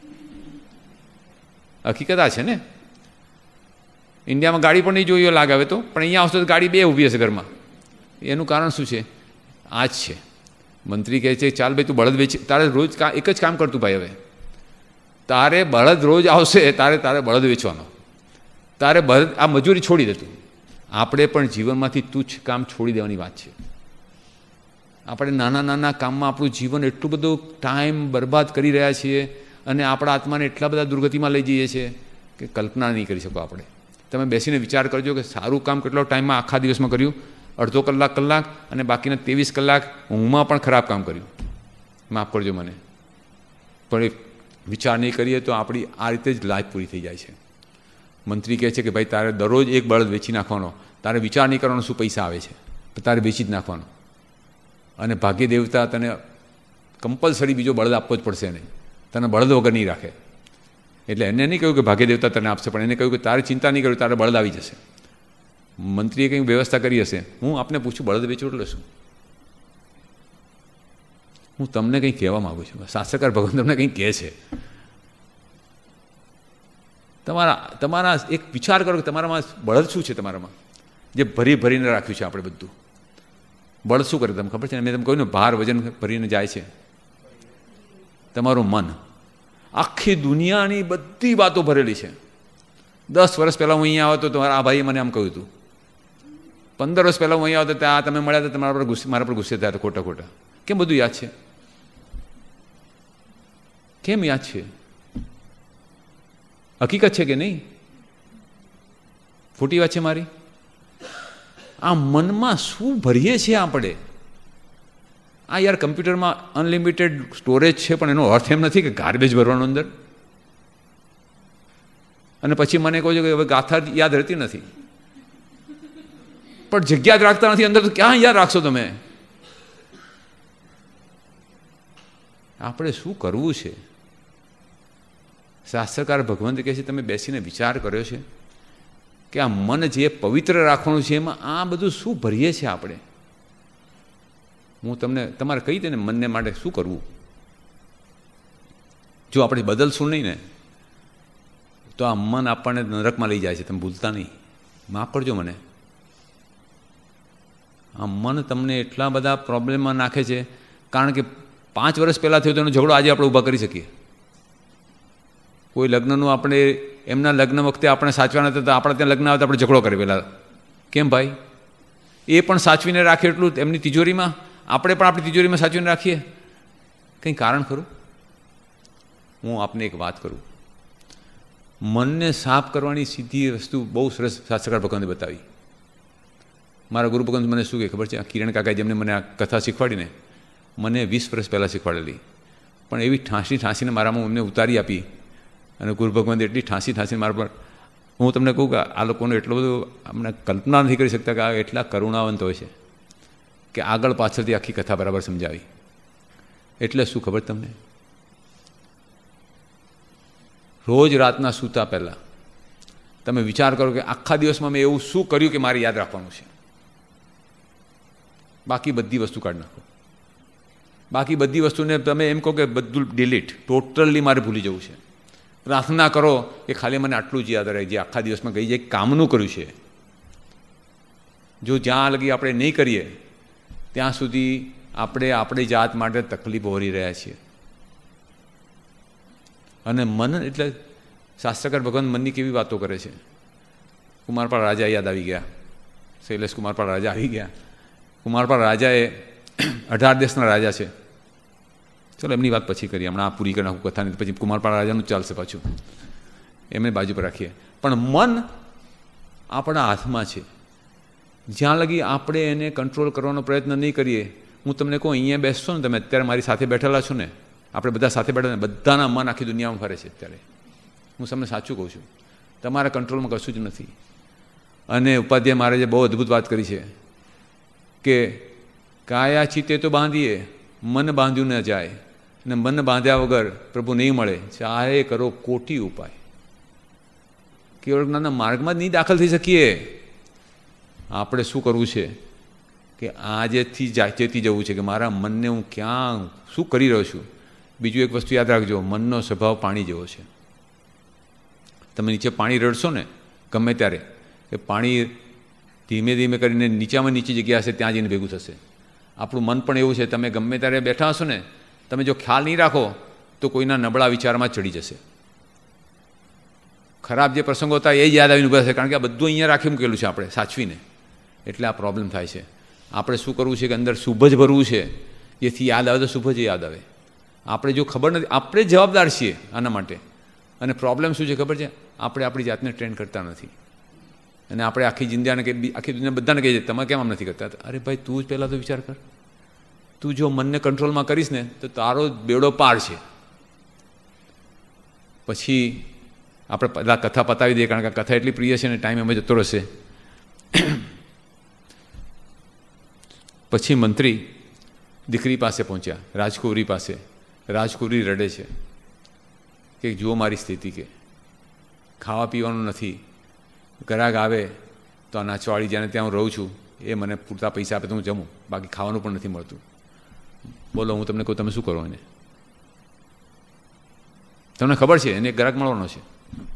હકીકત આ છે ને. ઇન્ડિયામાં ગાડી પણ નહીં જોઈ લાગે હવે તો, પણ અહીંયા આવશે તો ગાડી 2 ઊભી હશે ઘરમાં. એનું કારણ શું છે? આ જ છે. મંત્રી કહે છે ચાલ ભાઈ તું બળદ વેચી, તારે રોજ એક જ કામ કરતું ભાઈ. હવે તારે બળદ રોજ આવશે, તારે બળદ વેચવાનો. તારે બળદ આ મજૂરી છોડી દેતું. આપણે પણ જીવનમાંથી તુચ્છ કામ છોડી દેવાની વાત છે. આપણે નાના નાના કામમાં આપણું જીવન એટલું બધું ટાઈમ બરબાદ કરી રહ્યા છીએ અને આપણા આત્માને એટલા બધા દુર્ગતિમાં લઈ જઈએ છીએ કે કલ્પના નહીં કરી શકો આપણે. તમે બેસીને વિચાર કરજો કે સારું કામ કેટલો ટાઈમમાં આખા દિવસમાં કર્યું? અડધો કલાક અને બાકીના 23 કલાક ઊંઘમાં પણ ખરાબ કામ કર્યું. માફ કરજો મને, પણ એ વિચાર નહીં કરીએ તો આપણી આ રીતે જ લાઈફ પૂરી થઈ જાય છે. મંત્રી કહે છે કે ભાઈ તારે દરરોજ એક બળદ વેચી નાખવાનો, તારે વિચાર નહીં કરવાનો શું પૈસા આવે છે, તારે વેચી જ નાખવાનો. અને ભાગ્ય દેવતા તને કમ્પલસરી બીજો બળદ આપવો જ પડશે નહીં, તને બળદ વગર નહીં રાખે. એટલે એને નહીં કહ્યું કે ભાગ્ય દેવતા તને આપશે, પણ એને કહ્યું કે તારે ચિંતા નહીં કરવી, તારે બળદ આવી જશે. મંત્રીએ કંઈક વ્યવસ્થા કરી હશે. હું આપને પૂછું બળદ વેચવું એટલે શું? હું તમને કંઈક કહેવા માગું છું. શાસ્ત્રકાર ભગવાન તમને કંઈક કહે છે. તમારા એક વિચાર કરો કે તમારામાં બળદ શું છે? તમારામાં જે ભરીને રાખ્યું છે આપણે બધું. બળદ શું કરે તમને ખબર છે? મેં તમને કહ્યું ને, ભાર વજન ભરીને જાય છે. તમારું મન આખી દુનિયાની બધી વાતો ભરેલી છે. 10 વર્ષ પહેલાં હું અહીંયા આવ્યો તો આ ભાઈએ મને આમ કહ્યું હતું. 15 વર્ષ પહેલાં હું અહીંયા આવ્યો તો ત્યાં તમે મળ્યા હતા, મારા પર ગુસ્સે થયા હતા ખોટા. કેમ બધું યાદ છે? કેમ યાદ છે? હકીકત છે કે નહીં? ખોટી વાત છે મારી? આ મનમાં શું ભરીએ છીએ આપણે? આ યાર કમ્પ્યુટરમાં અનલિમિટેડ સ્ટોરેજ છે, પણ એનો અર્થ એમ નથી કે ગાર્બેજ ભરવાનો અંદર. અને પછી મને કહો છો કે હવે ગાથા યાદ રહેતી નથી, પણ જગ્યા જ રાખતા નથી અંદર, તો ક્યાં યાદ રાખશો તમે? આપણે શું કરવું છે? શાસ્ત્રકાર ભગવંત કહે છે તમે બેસીને વિચાર કર્યો છે કે આ મન જે પવિત્ર રાખવાનું છે એમાં આ બધું શું ભરીએ છીએ આપણે? હું તમને તમારે કહી દે ને મનને માટે શું કરવું. જો આપણે બદલશું નહીં ને તો આ મન આપણને નરકમાં લઈ જાય છે. તમે ભૂલતા નહીં, માફ કરજો મને. આ મન તમને એટલા બધા પ્રોબ્લેમમાં નાખે છે, કારણ કે 5 વર્ષ પહેલાં થયો તો એનો ઝઘડો આજે આપણે ઊભા કરી શકીએ. કોઈ લગ્નનું આપણે એમના લગ્ન વખતે આપણે સાચવાના હતા તો આપણે ત્યાં લગ્ન આવે તો આપણે ઝઘડો કરીએ પહેલાં. કેમ ભાઈ? એ પણ સાચવીને રાખે એટલું એમની તિજોરીમાં, આપણે પણ આપણી તિજોરીમાં સાચવીને રાખીએ. કંઈ કારણ ખરું? હું આપને એક વાત કરું. મનને સાફ કરવાની સીધી વસ્તુ બહુ સરસ શાસ્ત્રકાર ભગવાને બતાવી. મારા ગુરુ ભગવાન મને શું કહે ખબર છે? આ કિરણ કાકાએ જેમને મને આ કથા શીખવાડીને, મને 20 વર્ષ પહેલાં શીખવાડેલી, પણ એવી ઠાંસીને મારામાં એમને ઉતારી આપી. અને ગુરુ ભગવાન એટલી ઠાંસીને મારા પર, હું તમને કહું કે આ લોકોને એટલો બધો અમને કલ્પના નથી કરી શકતા કે આ એટલા કરુણાવંત હોય છે કે આગળ પાછળથી આખી કથા બરાબર સમજાવી. એટલે શું ખબર તમને? રોજ રાતના સૂતા પહેલાં તમે વિચાર કરો કે આખા દિવસમાં મેં એવું શું કર્યું કે મારે યાદ રાખવાનું છે. બાકી બધી વસ્તુ કાઢી નાખો. બાકી બધી વસ્તુને તમે એમ કહો કે બધું ડિલીટ, ટોટલી મારે ભૂલી જવું છે. પ્રાર્થના કરો કે ખાલી મને આટલું જ યાદ રહે જે આખા દિવસમાં કઈ જે કામનું કર્યું છે. જો જ્યાં લગી આપણે નહીં કરીએ ત્યાં સુધી આપણે આપણી જાત માટે તકલીફ ઓરી રહ્યા છીએ. અને મન એટલે શાસ્ત્રકાર ભગવાન મનની કેવી વાતો કરે છે. કુમારપાળ રાજા યાદ આવી ગયા, શૈલેષ કુમારપાળ રાજા આવી ગયા. કુમારપાળ રાજા એ 18 દેશના રાજા છે. ચલો એમની વાત પછી કરીએ, હમણાં આ પૂરી કરી નાખું કથાની, પછી કુમારપાળ રાજાનું ચાલશે પાછું, એમને બાજુ પર રાખીએ. પણ મન આપણા હાથમાં છે. જ્યાં લગી આપણે એને કંટ્રોલ કરવાનો પ્રયત્ન નહીં કરીએ હું તમને કહું, અહીંયા બેસશો ને તમે, અત્યારે મારી સાથે બેઠેલા છો ને, આપણે બધા સાથે બેઠા, બધાના મન આખી દુનિયામાં ફરે છે અત્યારે. હું તમને સાચું કહું છું, તમારા કંટ્રોલમાં કશું જ નથી. અને ઉપાધ્યાય મહારાજે બહુ અદ્ભુત વાત કરી છે કે કાયા ચિત્તે તો બાંધીએ, મન બાંધ્યું ન જાય, ને મન બાંધ્યા વગર પ્રભુ નહીં મળે, ચાહે કરો કોટી ઉપાય. કેવળ જ્ઞાનના માર્ગમાં જ નહીં દાખલ થઈ શકીએ. આપણે શું કરવું છે કે આજેથી ચેતી જવું છે કે મારા મનને હું ક્યાં શું કરી રહ્યો છું. બીજું એક વસ્તુ યાદ રાખજો, મનનો સ્વભાવ પાણી જેવો છે. તમે નીચે પાણી રડશો ને ગમે ત્યારે, કે પાણી ધીમે ધીમે કરીને નીચામાં નીચી જગ્યા હશે ત્યાં જઈને ભેગું થશે. આપણું મન પણ એવું છે, તમે ગમે ત્યારે બેઠા હશો ને, તમે જો ખ્યાલ નહીં રાખો તો કોઈના નબળા વિચારમાં ચડી જશે. ખરાબ જે પ્રસંગો હતા એ જ યાદ આવીને ઊભા થશે, કારણ કે આ બધું અહીંયા રાખી મૂકેલું છે આપણે સાચવીને. એટલે આ પ્રોબ્લેમ થાય છે. આપણે શું કરવું છે કે અંદર શુભ જ ભરવું છે, જેથી યાદ આવે તો શુભ જ યાદ આવે. આપણે જો ખબર નથી, આપણે જવાબદાર છીએ આના માટે. અને પ્રોબ્લેમ શું છે ખબર છે? આપણે આપણી જાતને ટ્રેન કરતા નથી. અને આપણે આખી જિંદગીને કે આખી દુનિયા બધાને કહીએ તમે કેમ આમ નથી કરતા? અરે ભાઈ, તું જ પહેલાં તો વિચાર કર. તું જો મનને કંટ્રોલમાં કરીશ ને તો તારો બેડો પાર છે. પછી આપણે પહેલાં કથા પતાવી દઈએ, કારણ કે કથા એટલી પ્રિય છે ને ટાઈમ એમ જતો રહેશે. પછી મંત્રી દીકરી પાસે પહોંચ્યા, રાજકુંવરી પાસે. રાજકુંવરી રડે છે કે જુઓ મારી સ્થિતિ, કે ખાવા પીવાનું નથી, ગ્રાહક આવે તો આ નાચવાળી જ્યાં ત્યાં હું રહું છું એ મને પૂરતા પૈસા આપે તો હું જમું, બાકી ખાવાનું પણ નથી મળતું. બોલો, હું તમને કહું, તમે શું કરો એને? તમને ખબર છે એને ગ્રાહક મળવાનો છે.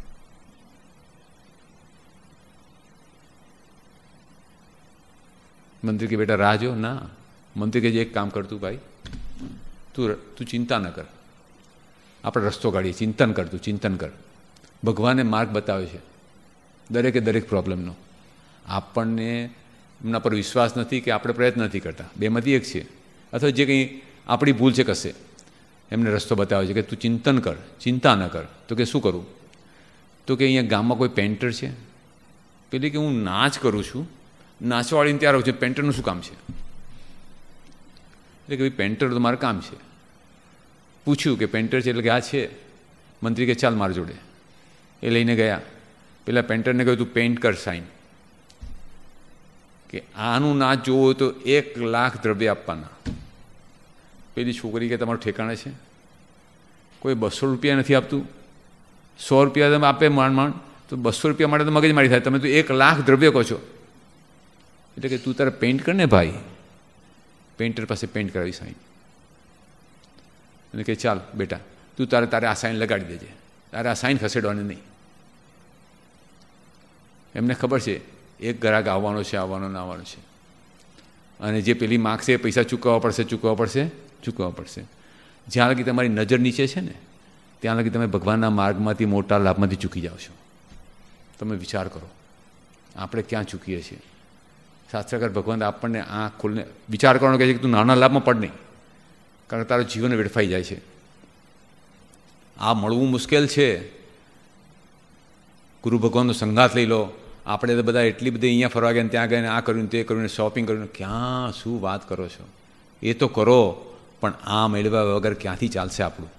મંત્રી કે બેટા રાહ જો. ના, મંત્રી કે જે એક કામ કરતું ભાઈ, તું ચિંતા ન કર, આપણે રસ્તો કાઢીએ, ચિંતન કર, તું ચિંતન કર. ભગવાને માર્ગ બતાવ્યો છે દરેકે દરેક પ્રોબ્લેમનો. આપણને એમના પર વિશ્વાસ નથી કે આપણે પ્રયત્ન નથી કરતા, બેમાંથી એક છે. અથવા જે કંઈ આપણી ભૂલ છે કશે, એમને રસ્તો બતાવ્યો છે કે તું ચિંતન કર, ચિંતા ન કર. તો કે શું કરું? તો કે અહીંયા ગામમાં કોઈ પેન્ટર છે? પેલી કે હું નાચ કરું છું, નાચવાળીને ત્યાં રહું છું, પેન્ટરનું શું કામ છે? એટલે કે ભાઈ પેન્ટર તો મારું કામ છે. પૂછ્યું કે પેન્ટર છે? એટલે કે આ છે. મંત્રી કે ચાલ મારી જોડે. એ લઈને ગયા. પેલા પેન્ટરને કહ્યું તું પેઇન્ટ કર સાઈન, કે આનું નાચ જોવું હોય તો 1 લાખ દ્રવ્ય આપવાના. પેલી છોકરી કે તમારું ઠેકાણે છે? કોઈ 200 રૂપિયા નથી આપતું, 100 રૂપિયા તમે આપે માંડ તો 200 રૂપિયા માટે તો મગજમારી થાય, તમે તો 1 લાખ દ્રવ્ય કહો છો. એટલે કે તું તારે પેઇન્ટ કર ને ભાઈ. પેઇન્ટર પાસે પેઇન્ટ કરાવી સાઈન. અને કે ચાલ બેટા, તું તારે આ સાઈન લગાડી દેજે, તારે આ સાઈન ખસેડવાની નહીં. એમને ખબર છે એક ગ્રાહક આવવાનો છે, આવવાનો છે. અને જે પેલી માગશે એ પૈસા ચૂકવવા પડશે. જ્યાં લગી તમારી નજર નીચે છે ને ત્યાં લગી તમે ભગવાનના માર્ગમાંથી, મોટા લાભમાંથી ચૂકી જાઓ છો. તમે વિચાર કરો આપણે ક્યાં ચૂકીએ છીએ. શાસ્ત્રકાર ભગવાન આપણને આંખ ખોલીને વિચાર કરવાનો કહે છે કે તું નાના લાભમાં પડ નહીં, કારણ કે તારું જીવન વેડફાઈ જાય છે. આ મળવું મુશ્કેલ છે. ગુરુ ભગવાનનો સંગાથ લઈ લો. આપણે તો બધા એટલી બધી અહીંયા ફરવા ગયા, ત્યાં ગયા, આ કર્યું, તે કર્યું, શોપિંગ કર્યું. ક્યાં શું વાત કરો છો? એ તો કરો, પણ આ મેળવ્યા વગર ક્યાંથી ચાલશે આપણું?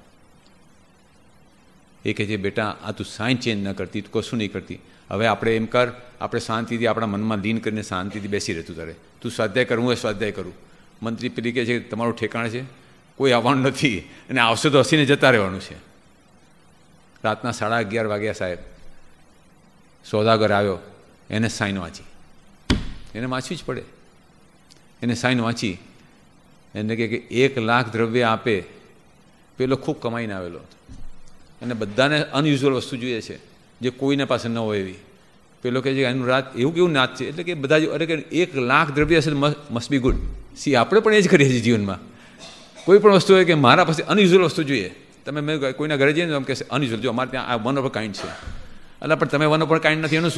એ કહે છે બેટા આ તું સાઈન ચેન્જ ન કરતી, તું કશું નહીં કરતી. હવે આપણે એમ કર, આપણે શાંતિથી આપણા મનમાં લીન કરીને શાંતિથી બેસી રહેતું તારે. તું સ્વાધ્યાય કરું, હું સ્વાધ્યાય કરું. મંત્રી પેલી કહે છે તમારું ઠેકાણ છે? કોઈ આવવાનું નથી, અને આવશે તો હસીને જતા રહેવાનું છે. રાતના 11:30 વાગ્યા સાહેબ. સોદાગર આવ્યો, એને સાઈન વાંચી. એને વાંચવી જ પડે. એને સાઈન વાંચી. એને કહે કે 1 લાખ દ્રવ્ય આપે. પેલો ખૂબ કમાઈને આવેલો હતો, અને બધાને અનયુઝ્યુઅલ વસ્તુ જોઈએ છે જે કોઈને પાસે ન હોય એવી. પેલો કહે છે એનું રાત એવું કેવું નાચ છે? એટલે કે બધા અરે કે 1 લાખ દ્રવ્ય હશે મસ્ટ બી ગુડ. સી આપણે પણ એ જ કરીએ છીએ જીવનમાં. કોઈ પણ વસ્તુ હોય કે મારા પાસે અનયુઝ્યુઅલ વસ્તુ જોઈએ. તમે મેં કોઈના ઘરે જઈને એમ કહેશે અનયુઝ્યુઅલ, જો અમારે ત્યાં આ વન ઓફ અ કાઇન્ડ છે. એટલે પણ તમે વન ઓફ અ કાઇન્ડ નથી, એનું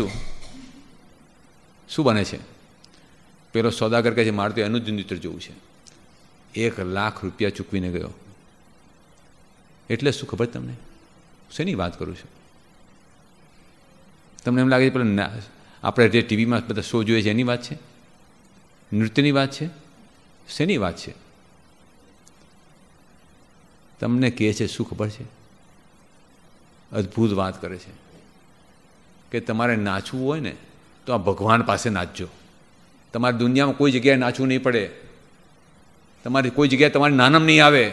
શું બને છે? પેલો સોદાગર કહે છે મારે તો એનું જ નૃત્ય જોવું છે. 1 લાખ રૂપિયા ચૂકવીને ગયો. એટલે શું ખબર તમને? શેની વાત કરું છું? તમને એમ લાગે છે પેલા આપણે જે ટીવીમાં બધા શો જોઈએ છે એની વાત છે? નૃત્યની વાત છે? શેની વાત છે? તમને કહે છે શું ખબર છે? અદ્ભુત વાત કરે છે કે તમારે નાચવું હોય ને તો આ ભગવાન પાસે નાચજો. તમારી દુનિયામાં કોઈ જગ્યાએ નાચવું નહીં પડે. તમારી કોઈ જગ્યાએ તમારી નાનમ નહીં આવે.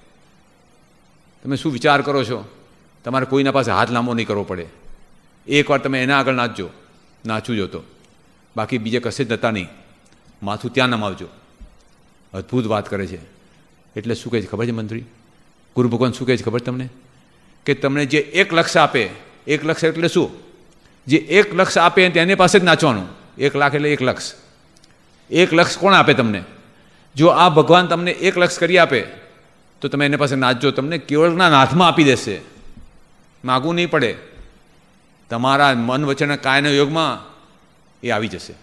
તમે શું વિચાર કરો છો? તમારે કોઈના પાસે હાથ લાંબો નહીં કરવો પડે. એકવાર તમે એના આગળ નાચજો, નાચું જો તો, બાકી બીજે કશે જતા નહીં. માથું ત્યાં નમાવજો. અદ્ભુત વાત કરે છે. એટલે શું કહે છે ખબર છે મંત્રી? ગુરુ ભગવાન શું કહે છે ખબર તમને? કે તમને જે એક લક્ષ્ય આપે, એક લક્ષ્ય એટલે શું? જે એક લક્ષ્ય આપે તેની પાસે જ નાચવાનું. 1 લાખ એટલે 1 લક્ષ. એક લક્ષ કોણ આપે તમને? જો આ ભગવાન તમને એક લક્ષ કરી આપે તો તમે એની પાસે નાચજો. તમને કેવળના હાથમાં આપી દેશે. માગવું નહીં પડે. તમારા મન વચન કાયના યોગમાં એ આવી જશે.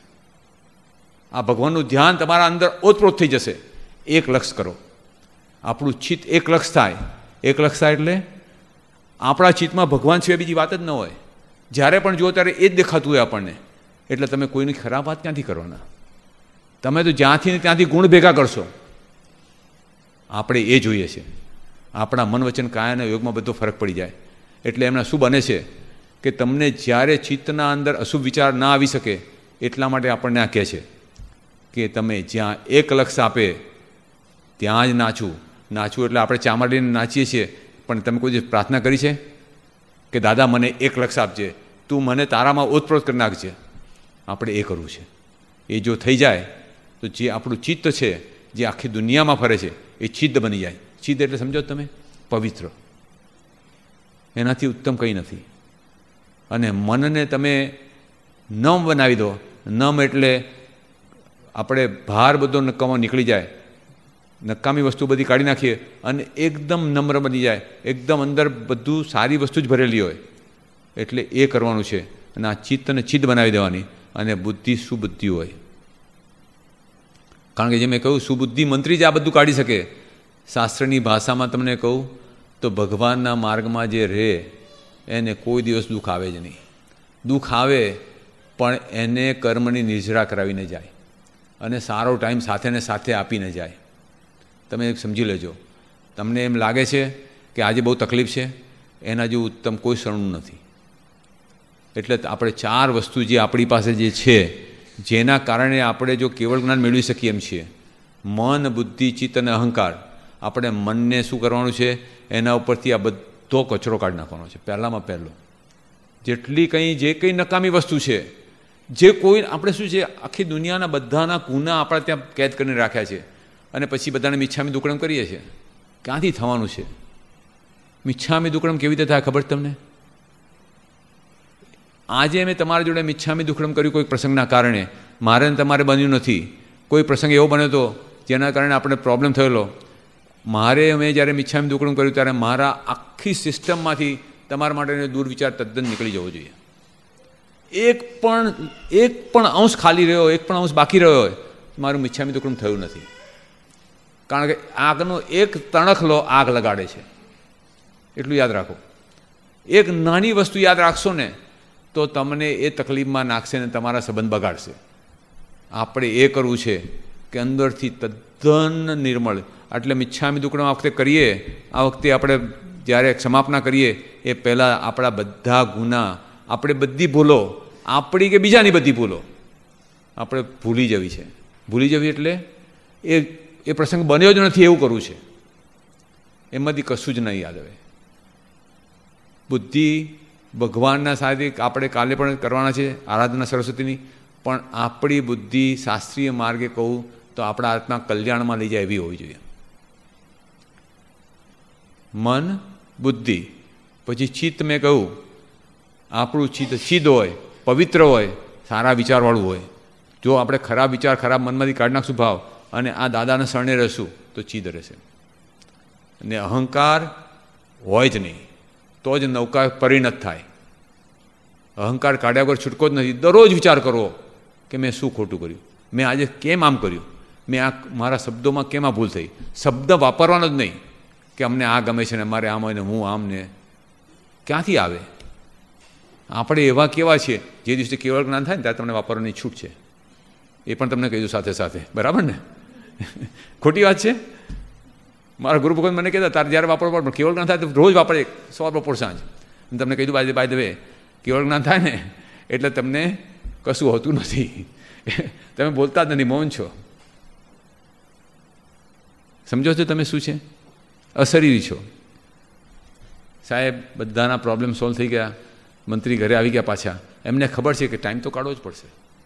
આ ભગવાનનું ધ્યાન તમારા અંદર ઓતપ્રોત થઈ જશે. એક લક્ષ કરો. આપણું ચિત્ત એક લક્ષ થાય. એક લક્ષ થાય એટલે આપણા ચિત્તમાં ભગવાન સિવાય બીજી વાત જ ન હોય. જ્યારે પણ જુઓ ત્યારે એ જ દેખાતું હોય આપણને. એટલે તમે કોઈની ખરાબ વાત ક્યાંથી કરવાના? તમે તો જ્યાંથી ને ત્યાંથી ગુણ ભેગા કરશો. આપણે એ જોઈએ છે. આપણા મન વચન કાયાના યોગમાં બધો ફરક પડી જાય. એટલે એમના શું બને છે કે તમને જ્યારે ચિત્તના અંદર અશુભ વિચાર ના આવી શકે એટલા માટે આપણને આ કહે છે કે તમે જ્યાં એક લક્ષ્ય આપે ત્યાં જ નાચવું. નાચવું એટલે આપણે ચામડીને નાચીએ છીએ, પણ તમે કોઈ પ્રાર્થના કરી છે કે દાદા મને એક લક્ષ્ય આપજે, તું મને તારામાં ઓતપ્રોત કરી નાખજે? આપણે એ કરવું છે. એ જો થઈ જાય તો જે આપણું ચિત્ત છે, જે આખી દુનિયામાં ફરે છે, એ ચિત્ત બની જાય. ચિત્ત એટલે સમજો તમે? પવિત્ર. એનાથી ઉત્તમ કંઈ નથી. અને મનને તમે નમ બનાવી દો. નમ એટલે આપણે ભાર બધો નકામો નીકળી જાય, નકામી વસ્તુ બધી કાઢી નાખીએ અને એકદમ નમ્ર બની જાય. એકદમ અંદર બધું સારી વસ્તુ જ ભરેલી હોય. એટલે એ કરવાનું છે. અને આ ચિત્તને ચિત્ત બનાવી દેવાની. અને બુદ્ધિ સુબુદ્ધિ હોય. કારણ કે જે મેં કહ્યું, સુબુદ્ધિ મંત્રી જ આ બધું કાઢી શકે. શાસ્ત્રની ભાષામાં તમને કહું તો ભગવાનના માર્ગમાં જે રહે એને કોઈ દિવસ દુઃખ આવે જ નહીં. દુઃખ આવે પણ એને કર્મની નિર્જરા કરાવીને જાય અને સારો ટાઈમ સાથે ને સાથે આપીને જાય. તમે સમજી લેજો. તમને એમ લાગે છે કે આજે બહુ તકલીફ છે, એના જેવું ઉત્તમ કોઈ શરણું નથી. એટલે આપણે 4 વસ્તુ જે આપણી પાસે જે છે, જેના કારણે આપણે જો કેવળ જ્ઞાન મેળવી શકીએ એમ છીએ, મન, બુદ્ધિ, ચિત્ત અને અહંકાર. આપણે મનને શું કરવાનું છે? એના ઉપરથી આ બધો કચરો કાઢી નાખવાનો છે. પહેલામાં પહેલો જેટલી કંઈ જે કંઈ નકામી વસ્તુ છે, જે કોઈ આપણે શું છે, આખી દુનિયાના બધાના ગુના આપણે ત્યાં કેદ કરીને રાખ્યા છે. અને પછી બધાને મિચ્છામી દુક્કડમ કરીએ છીએ. ક્યાંથી થવાનું છે? મિચ્છામી દુક્કડમ કેવી રીતે થાય ખબર તમને? આજે મેં તમારા જોડે મિચ્છામી દુક્કડમ કર્યું કોઈ પ્રસંગના કારણે. મારે તમારે બન્યું નથી. કોઈ પ્રસંગ એવો બન્યો હતો જેના કારણે આપણે પ્રોબ્લેમ થયેલો. મારે મેં જ્યારે મિચ્છામી દુક્કડમ કર્યું ત્યારે મારા આખી સિસ્ટમમાંથી તમારા માટેનો દુર્વિચાર તદ્દન નીકળી જવો જોઈએ. એક પણ અંશ ખાલી રહ્યો, એક પણ અંશ બાકી રહ્યો હોય, મારું મિચ્છામી દુક્કડમ થયું નથી. કારણ કે આગનો એક તણખલો આગ લગાડે છે. એટલું યાદ રાખો. એક નાની વસ્તુ યાદ રાખશો ને તો તમને એ તકલીફમાં નાખશે ને તમારા સંબંધ બગાડશે. આપણે એ કરવું છે કે અંદરથી તદ્દન નિર્મળ. એટલે મિચ્છામી દુક્કડમ આ વખતે કરીએ, આ વખતે આપણે જ્યારે સમાપના કરીએ એ પહેલાં આપણા બધા ગુના, આપણે બધી ભૂલો, આપણી કે બીજાની બધી ભૂલો આપણે ભૂલી જવી છે. ભૂલી જવી એટલે એ પ્રસંગ બન્યો જ નથી એવું કરવું છે. એમાંથી કશું જ નહીં યાદ આવે. બુદ્ધિ ભગવાનના સાથે આપણે કાલે પણ કરવાના છે આરાધના સરસ્વતીની, પણ આપણી બુદ્ધિ શાસ્ત્રીય માર્ગે કહું તો આપણા આત્મા કલ્યાણમાં લઈ જાય એવી હોવી જોઈએ. મન, બુદ્ધિ, પછી ચિત્ત. મેં કહ્યું આપણું ચિત્ત ચિત્ત હોય, પવિત્ર હોય, સારા વિચારવાળું હોય. જો આપણે ખરાબ વિચાર, ખરાબ મનમાંથી કાઢી નાખશું ભાવ અને આ દાદાને શરણે રહેશું તો ચિત્ત રહેશે. અને અહંકાર હોય જ નહીં તો જ નૌકા પરિણત થાય. અહંકાર કાઢ્યા વગર છૂટકો જ નથી. દરરોજ વિચાર કરવો કે મેં શું ખોટું કર્યું, મેં આજે કેમ આમ કર્યું, મેં આ મારા શબ્દોમાં કેમ આ ભૂલ થઈ. શબ્દ વાપરવાનો જ નહીં કે અમને આ ગમે છે ને મારે આમ હોય ને હું આમ ને. ક્યાંથી આવે? આપણે એવા કેવા છીએ જે દિવસે કેવળ જ્ઞાન થાય ને ત્યારે તમને વાપરવાની છૂટ છે. એ પણ તમને કહી દઉં સાથે સાથે, બરાબર ને? ખોટી વાત છે? મારા ગુરુ ભગવાન મને કહેતા તારે જ્યારે વાપરવું પડે, કેવળ જ્ઞાન થાય તો રોજ વાપરે, સવાર બપોર સાંજ. તમને કહી દઉં બાય ધ વે, કેવળ જ્ઞાન થાય ને એટલે તમને કશું હોતું નથી. તમે બોલતા જ નથી, મૌન છો. સમજો છો તમે શું છે? અશરીરી છો. સાહેબ બધાના પ્રોબ્લેમ સોલ્વ થઈ ગયા, મંત્રી ઘરે આવી ગયા પાછા. એમને ખબર છે કે ટાઈમ તો કાઢવો જ પડશે.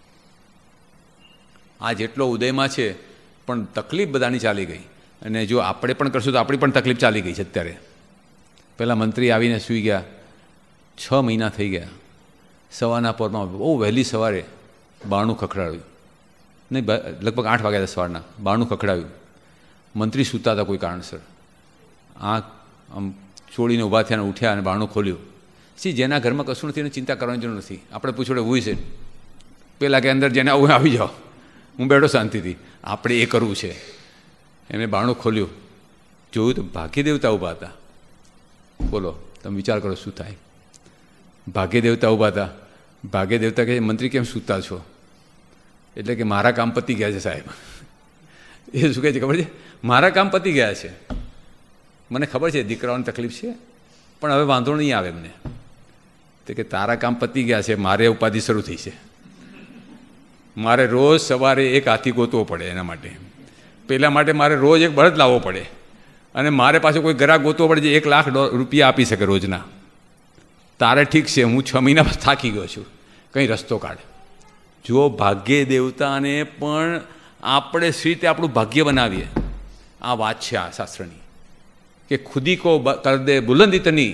આ જેટલો ઉદયમાં છે પણ તકલીફ બધાની ચાલી ગઈ, અને જો આપણે પણ કરશું તો આપણી પણ તકલીફ ચાલી ગઈ છે અત્યારે. પહેલાં મંત્રી આવીને સૂઈ ગયા, 6 મહિના થઈ ગયા. સવારના પોરમાં બહુ વહેલી સવારે બારણું ખખડાવ્યું, નહીં લગભગ 8 વાગ્યા હતા સવારના. બારણું ખખડાવ્યું, મંત્રી સૂતા હતા કોઈ કારણસર. આંખ આમ છોડીને ઊભા થયા અને ઉઠ્યા અને બારણું ખોલ્યું. જેના ઘરમાં કશું નથી એને ચિંતા કરવાની જરૂર નથી. આપણે પૂછવું હોય છે પેલા કે અંદર જેને આવું આવી જાઓ, હું બેઠો શાંતિથી. આપણે એ કરવું છે. એમણે બારણું ખોલ્યું, જોયું તો ભાગ્ય દેવતા ઊભા હતા. બોલો તમે વિચાર કરો શું થાય? ભાગ્ય દેવતા ઊભા હતા. ભાગ્ય દેવતા કહે મંત્રી કેમ સૂતા છો? એટલે કે મારા કામ પતી ગયા છે સાહેબ. એ શું કહે છે ખબર છે? મારા કામ પતી ગયા છે. મને ખબર છે દીકરાઓની તકલીફ છે, પણ હવે વાંધો નહીં આવે એમને. તો કે તારા કામ પતી ગયા છે, મારે ઉપાધિ શરૂ થઈ છે. મારે રોજ સવારે એક હાથી ગોતવો પડે. એના માટે પેલા માટે મારે રોજ એક બળદ લાવવો પડે, અને મારે પાછો કોઈ ગ્રાહક ગોતવો પડે જે 1 લાખ રૂપિયા આપી શકે રોજના. તારે ઠીક છે, હું 6 મહિના થાકી ગયો છું, કંઈ રસ્તો કાઢ. જો ભાગ્ય દેવતાને પણ આપણે શ્રી રીતે આપણું ભાગ્ય બનાવીએ. આ વાત છે આ શાસ્ત્રની, કે ખુદી કો કર દે બુલંદ ઇતની,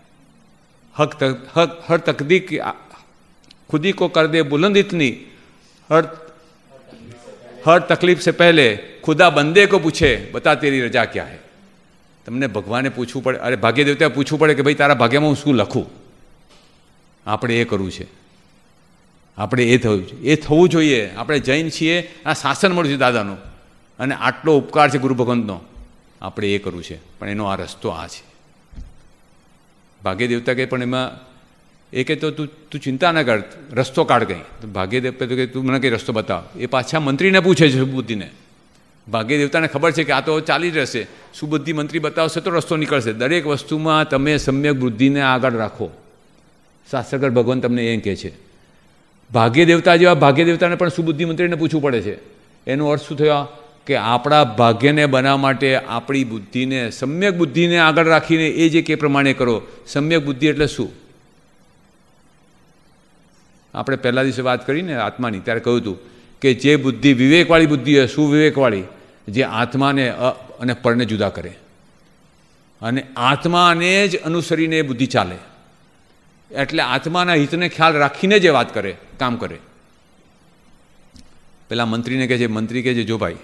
હર તકદીર ખુદી કો કર દે બુલંદ ઇતની, હર તકલીફ સે પહેલે ખુદા બંદે કો પૂછે બતા તેરી રજા ક્યા હૈ. તમને ભગવાને પૂછવું પડે, અરે ભાગ્ય દેવતાએ પૂછવું પડે કે ભાઈ તારા ભાગ્યમાં હું શું લખું. આપણે એ કરવું છે. આપણે એ થવું જોઈએ. આપણે જૈન છીએ, આ શાસન મળ્યું છે દાદાનું, અને આટલો ઉપકાર છે ગુરુ ભગવંતનો. આપણે એ કરવું છે, પણ એનો આ રસ્તો આ છે. ભાગ્ય દેવતા કહે પણ એમાં એ કહે તો તું ચિંતા ન કર, રસ્તો કાઢ કંઈ. તો ભાગ્ય દેવતા તો કહે તું મને કંઈ રસ્તો બતાવ. એ પાછા મંત્રીને પૂછે છે, સુબુદ્ધિને. ભાગ્ય દેવતાને ખબર છે કે આ તો ચાલી જ રહેશે, સુબુદ્ધિ મંત્રી બતાવશે તો રસ્તો નીકળશે. દરેક વસ્તુમાં તમે સમ્યક બુદ્ધિને આગળ રાખો. શાસ્ત્રકર ભગવાન તમને એમ કહે છે. ભાગ્ય દેવતા જેવા ભાગ્ય દેવતાને પણ સુબુદ્ધિ મંત્રીને પૂછવું પડે છે. એનો અર્થ શું થયો? કે આપણા ભાગ્યને બનાવવા માટે આપણી બુદ્ધિને, સમ્યક બુદ્ધિને આગળ રાખીને એ જે કે પ્રમાણે કરો. સમ્યક બુદ્ધિ એટલે શું? આપણે પહેલા દિવસે વાત કરીને આત્માની, ત્યારે કહ્યું હતું કે જે બુદ્ધિ વિવેકવાળી બુદ્ધિ હોય, સુવિવેકવાળી, જે આત્માને અને પરને જુદા કરે, અને આત્માને જ અનુસરીને બુદ્ધિ ચાલે. એટલે આત્માના હિતને ખ્યાલ રાખીને જે વાત કરે, કામ કરે. પેલા મંત્રીને કહે છે, મંત્રી કહે છે જો ભાઈ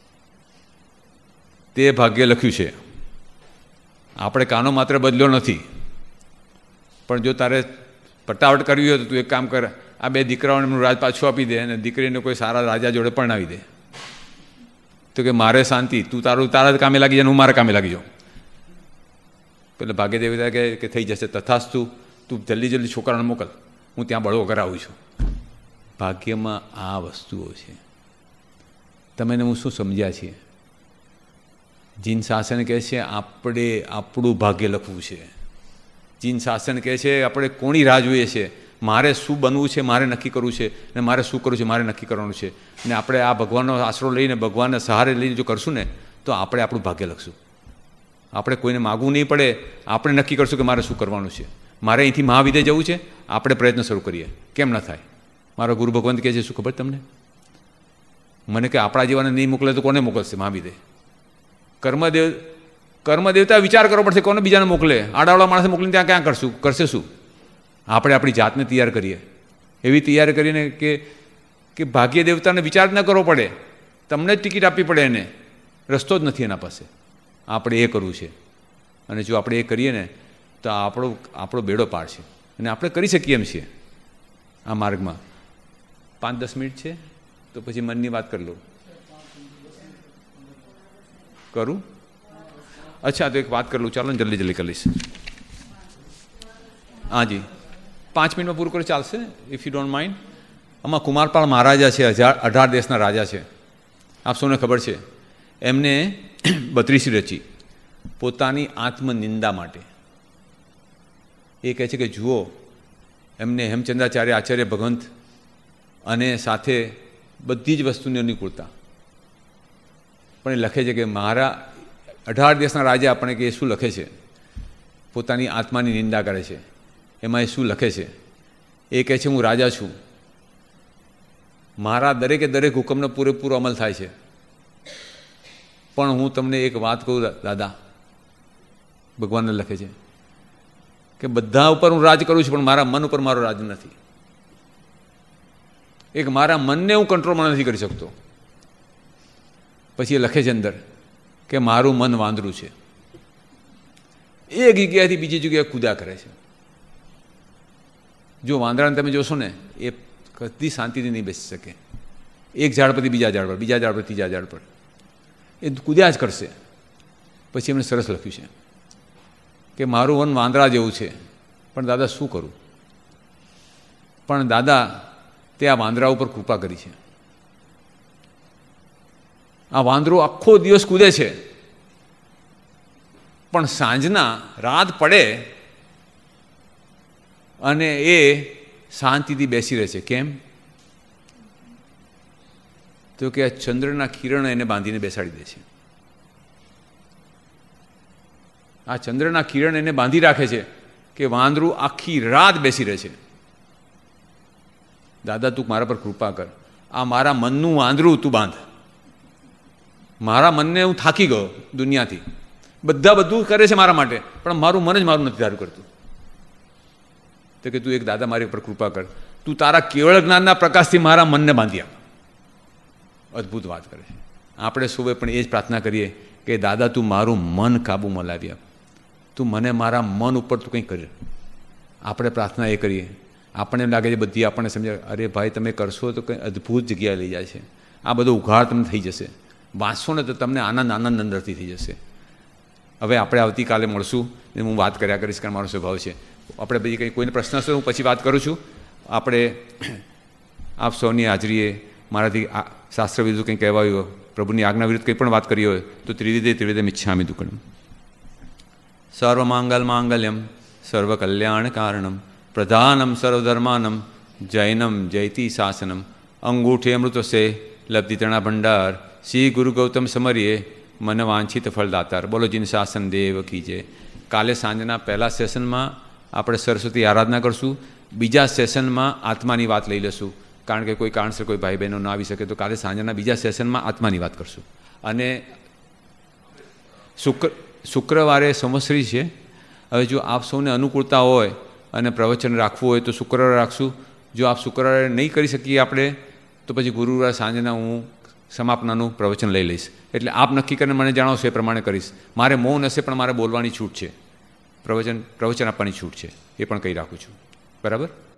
તે ભાગ્ય લખ્યું છે, આપણે કાનો માત્ર બદલ્યો નથી, પણ જો તારે પટાવટ કરવી હોય તો તું એક કામ કર, આ 2 દીકરાઓને એમનું રાજ પાછું આપી દે અને દીકરીને કોઈ સારા રાજા જોડે પરણાવી દે. તો કે મારે શાંતિ, તું તારા કામે લાગી જાય, હું મારા કામે લાગી જાઉં. પેલા ભાગ્ય દેવતા કહે કે થઈ જશે, તથાસ્તુ, તું જલ્દી છોકરાને મોકલ, હું ત્યાં બળવો કરાવું છું. ભાગ્યમાં આ વસ્તુઓ છે. તમે હું શું સમજ્યા છીએ? જીન શાસન કહે છે આપણે આપણું ભાગ્ય લખવું છે. જીન શાસન કહે છે આપણે કોની રાહ જોઈએ છે, મારે શું બનવું છે, મારે નક્કી કરવું છે, અને મારે શું કરવું છે, મારે નક્કી કરવાનું છે. અને આપણે આ ભગવાનનો આશરો લઈને, ભગવાનના સહારે લઈને જો કરશું ને તો આપણે આપણું ભાગ્ય લખશું. આપણે કોઈને માગવું નહીં પડે. આપણે નક્કી કરશું કે મારે શું કરવાનું છે. મારે અહીંથી મહાવિદ્ય જવું છે, આપણે પ્રયત્ન શરૂ કરીએ. કેમ ન થાય? મારો ગુરુ ભગવંત કહે છે શું ખબર તમને? મને કે આપણા જેવાને નહીં મોકલે તો કોને મોકલશે મહાવિદ્ય? કર્મ દેવતા વિચાર કરવો પડશે કોને બીજાને મોકલે. આડાવાળા માણસે મોકલીને ત્યાં ક્યાં કરશે શું? આપણે આપણી જાતને તૈયાર કરીએ. એવી તૈયાર કરીને કે ભાગ્ય દેવતાને વિચાર ન કરવો પડે, તમને જ ટિકિટ આપવી પડે. એને રસ્તો જ નથી એના પાસે. આપણે એ કરવું છે. અને જો આપણે એ કરીએ ને તો આપણો બેડો પાર છે, અને આપણે કરી શકીએ એમ છીએ આ માર્ગમાં. 5-10 મિનિટ છે તો પછી મનની વાત કરી લઉં. કરું? અચ્છા, તો એક વાત કરી લઉં. ચાલો ને જલ્દી કરી લઈશ. હા જી, 5 મિનિટમાં પૂરું કરી ચાલશે, ઇફ યુ ડોન્ટ માઇન્ડ. આમાં કુમારપાળ મહારાજા છે, 18 દેશના રાજા છે. આપ સૌને ખબર છે એમને 32 રચી પોતાની આત્મનિંદા માટે. એ કહે છે કે જુઓ, એમને હેમચંદ્રાચાર્ય આચાર્ય ભગવંત અને સાથે બધી જ વસ્તુની અનુકૂળતા, પણ એ લખે છે કે મારા 18 દેશના રાજા આપણે કે એ શું લખે છે, પોતાની આત્માની નિંદા કરે છે. એમાં એ શું લખે છે? એ કહે છે હું રાજા છું, મારા દરેકે દરેક હુકમનો પૂરેપૂરો અમલ થાય છે, પણ હું તમને એક વાત કહું દાદા, ભગવાનને લખે છે કે બધા ઉપર હું રાજ કરું છું, પણ મારા મન ઉપર મારો રાજ નથી. એક મારા મનને હું કંટ્રોલમાં નથી કરી શકતો. પછી એ લખે છે અંદર કે મારું મન વાંદરું છે, એક જગ્યાએથી બીજી જગ્યાએ કૂદા કરે છે. જો વાંદરાને તમે જોશો ને, એ કદી શાંતિથી નહીં બેસી શકે. એક ઝાડ પરથી બીજા ઝાડ પર, બીજા ઝાડ પર ત્રીજા ઝાડ પર એ કૂદ્યા જ કરશે. પછી એમણે સરસ લખ્યું છે કે મારું મન વાંદરા જેવું છે, પણ દાદા શું કરું? પણ દાદા તે આ વાંદરા ઉપર કૃપા કરી છે. આ વાંદરો આખો દિવસ કૂદે છે, પણ સાંજના રાત પડે અને એ શાંતિથી બેસી રહે છે. કેમ? તો કે આ ચંદ્રના કિરણ એને બાંધીને બેસાડી દે છે. આ ચંદ્રના કિરણ એને બાંધી રાખે છે કે વાંદરું આખી રાત બેસી રહે છે. દાદા તું મારા પર કૃપા કર, આ મારા મનનું વાંદરું તું બાંધ. મારા મનને હું થાકી ગયો દુનિયાથી, બધા બધું કરે છે મારા માટે, પણ મારું મન જ મારું નથી ધારું કરતું. તો કે તું એક દાદા મારી પર કૃપા કર, તું તારા કેવળ જ્ઞાનના પ્રકાશથી મારા મનને બાંધી આપ. અદ્ભુત વાત કરે છે. આપણે સૌએ પણ એ જ પ્રાર્થના કરીએ કે દાદા તું મારું મન કાબૂમાં લાવી આપ, તું મને મારા મન ઉપર તું કંઈ કરી. આપણે પ્રાર્થના એ કરીએ, આપણને એમ લાગે છે બધી આપણને સમજે, અરે ભાઈ તમે કરશો તો કંઈ અદ્ભુત જગ્યાએ લઈ જાય છે. આ બધો ઉઘાડ તમને થઈ જશે, વાંચશો ને તો તમને આનંદ આનંદ અંદરથી થઈ જશે. હવે આપણે આવતીકાલે મળશું ને હું વાત કર્યા કરીશ, કારણ મારો સ્વભાવ છે. આપણે બધી કંઈ કોઈને પ્રશ્ન હશે હું પછી વાત કરું છું. આપણે આપ સૌની હાજરીએ મારાથી શાસ્ત્ર વિરુદ્ધ કંઈ કહેવાયું હોય, પ્રભુની આજ્ઞા વિરુદ્ધ કંઈ પણ વાત કરી હોય તો ત્રિવિધે મિચ્છામિ દુક્કડમ. સર્વમાંગલ માંગલ્યમ સર્વકલ્યાણ કારણમ પ્રધાનમ સર્વધર્માનમ જૈનમ જયતિ શાસનમ અંગૂઠે અમૃતસે લબ્ધિતણા ભંડાર શ્રી ગુરુ ગૌતમ સમરીએ મન વાંછિત ફળદાતાર. બોલો જીન શાસન દેવ કી જય. કાલે સાંજના પહેલા સેશનમાં આપણે સરસ્વતી આરાધના કરશું, બીજા સેશનમાં આત્માની વાત લઈ લેશું, કારણ કે કોઈ કારણસર કોઈ ભાઈ બહેનો ના આવી શકે તો કાલે સાંજના બીજા સેશનમાં આત્માની વાત કરશું. અને શુક્રવારે સંવત્સરી છે. હવે જો આપ સૌને અનુકૂળતા હોય અને પ્રવચન રાખવું હોય તો શુક્રવારે રાખશું. જો આપ શુક્રવારે નહીં કરી શકીએ આપણે તો પછી ગુરુવારે સાંજના હું સમાપનાનું પ્રવચન લઈ લઈશ. એટલે આપ નક્કી કરીને મને જણાવશો એ પ્રમાણે કરીશ. મારે મૌન હશે પણ મારે બોલવાની છૂટ છે, પ્રવચન આપવાની છૂટ છે, એ પણ કહી રાખું છું. બરાબર?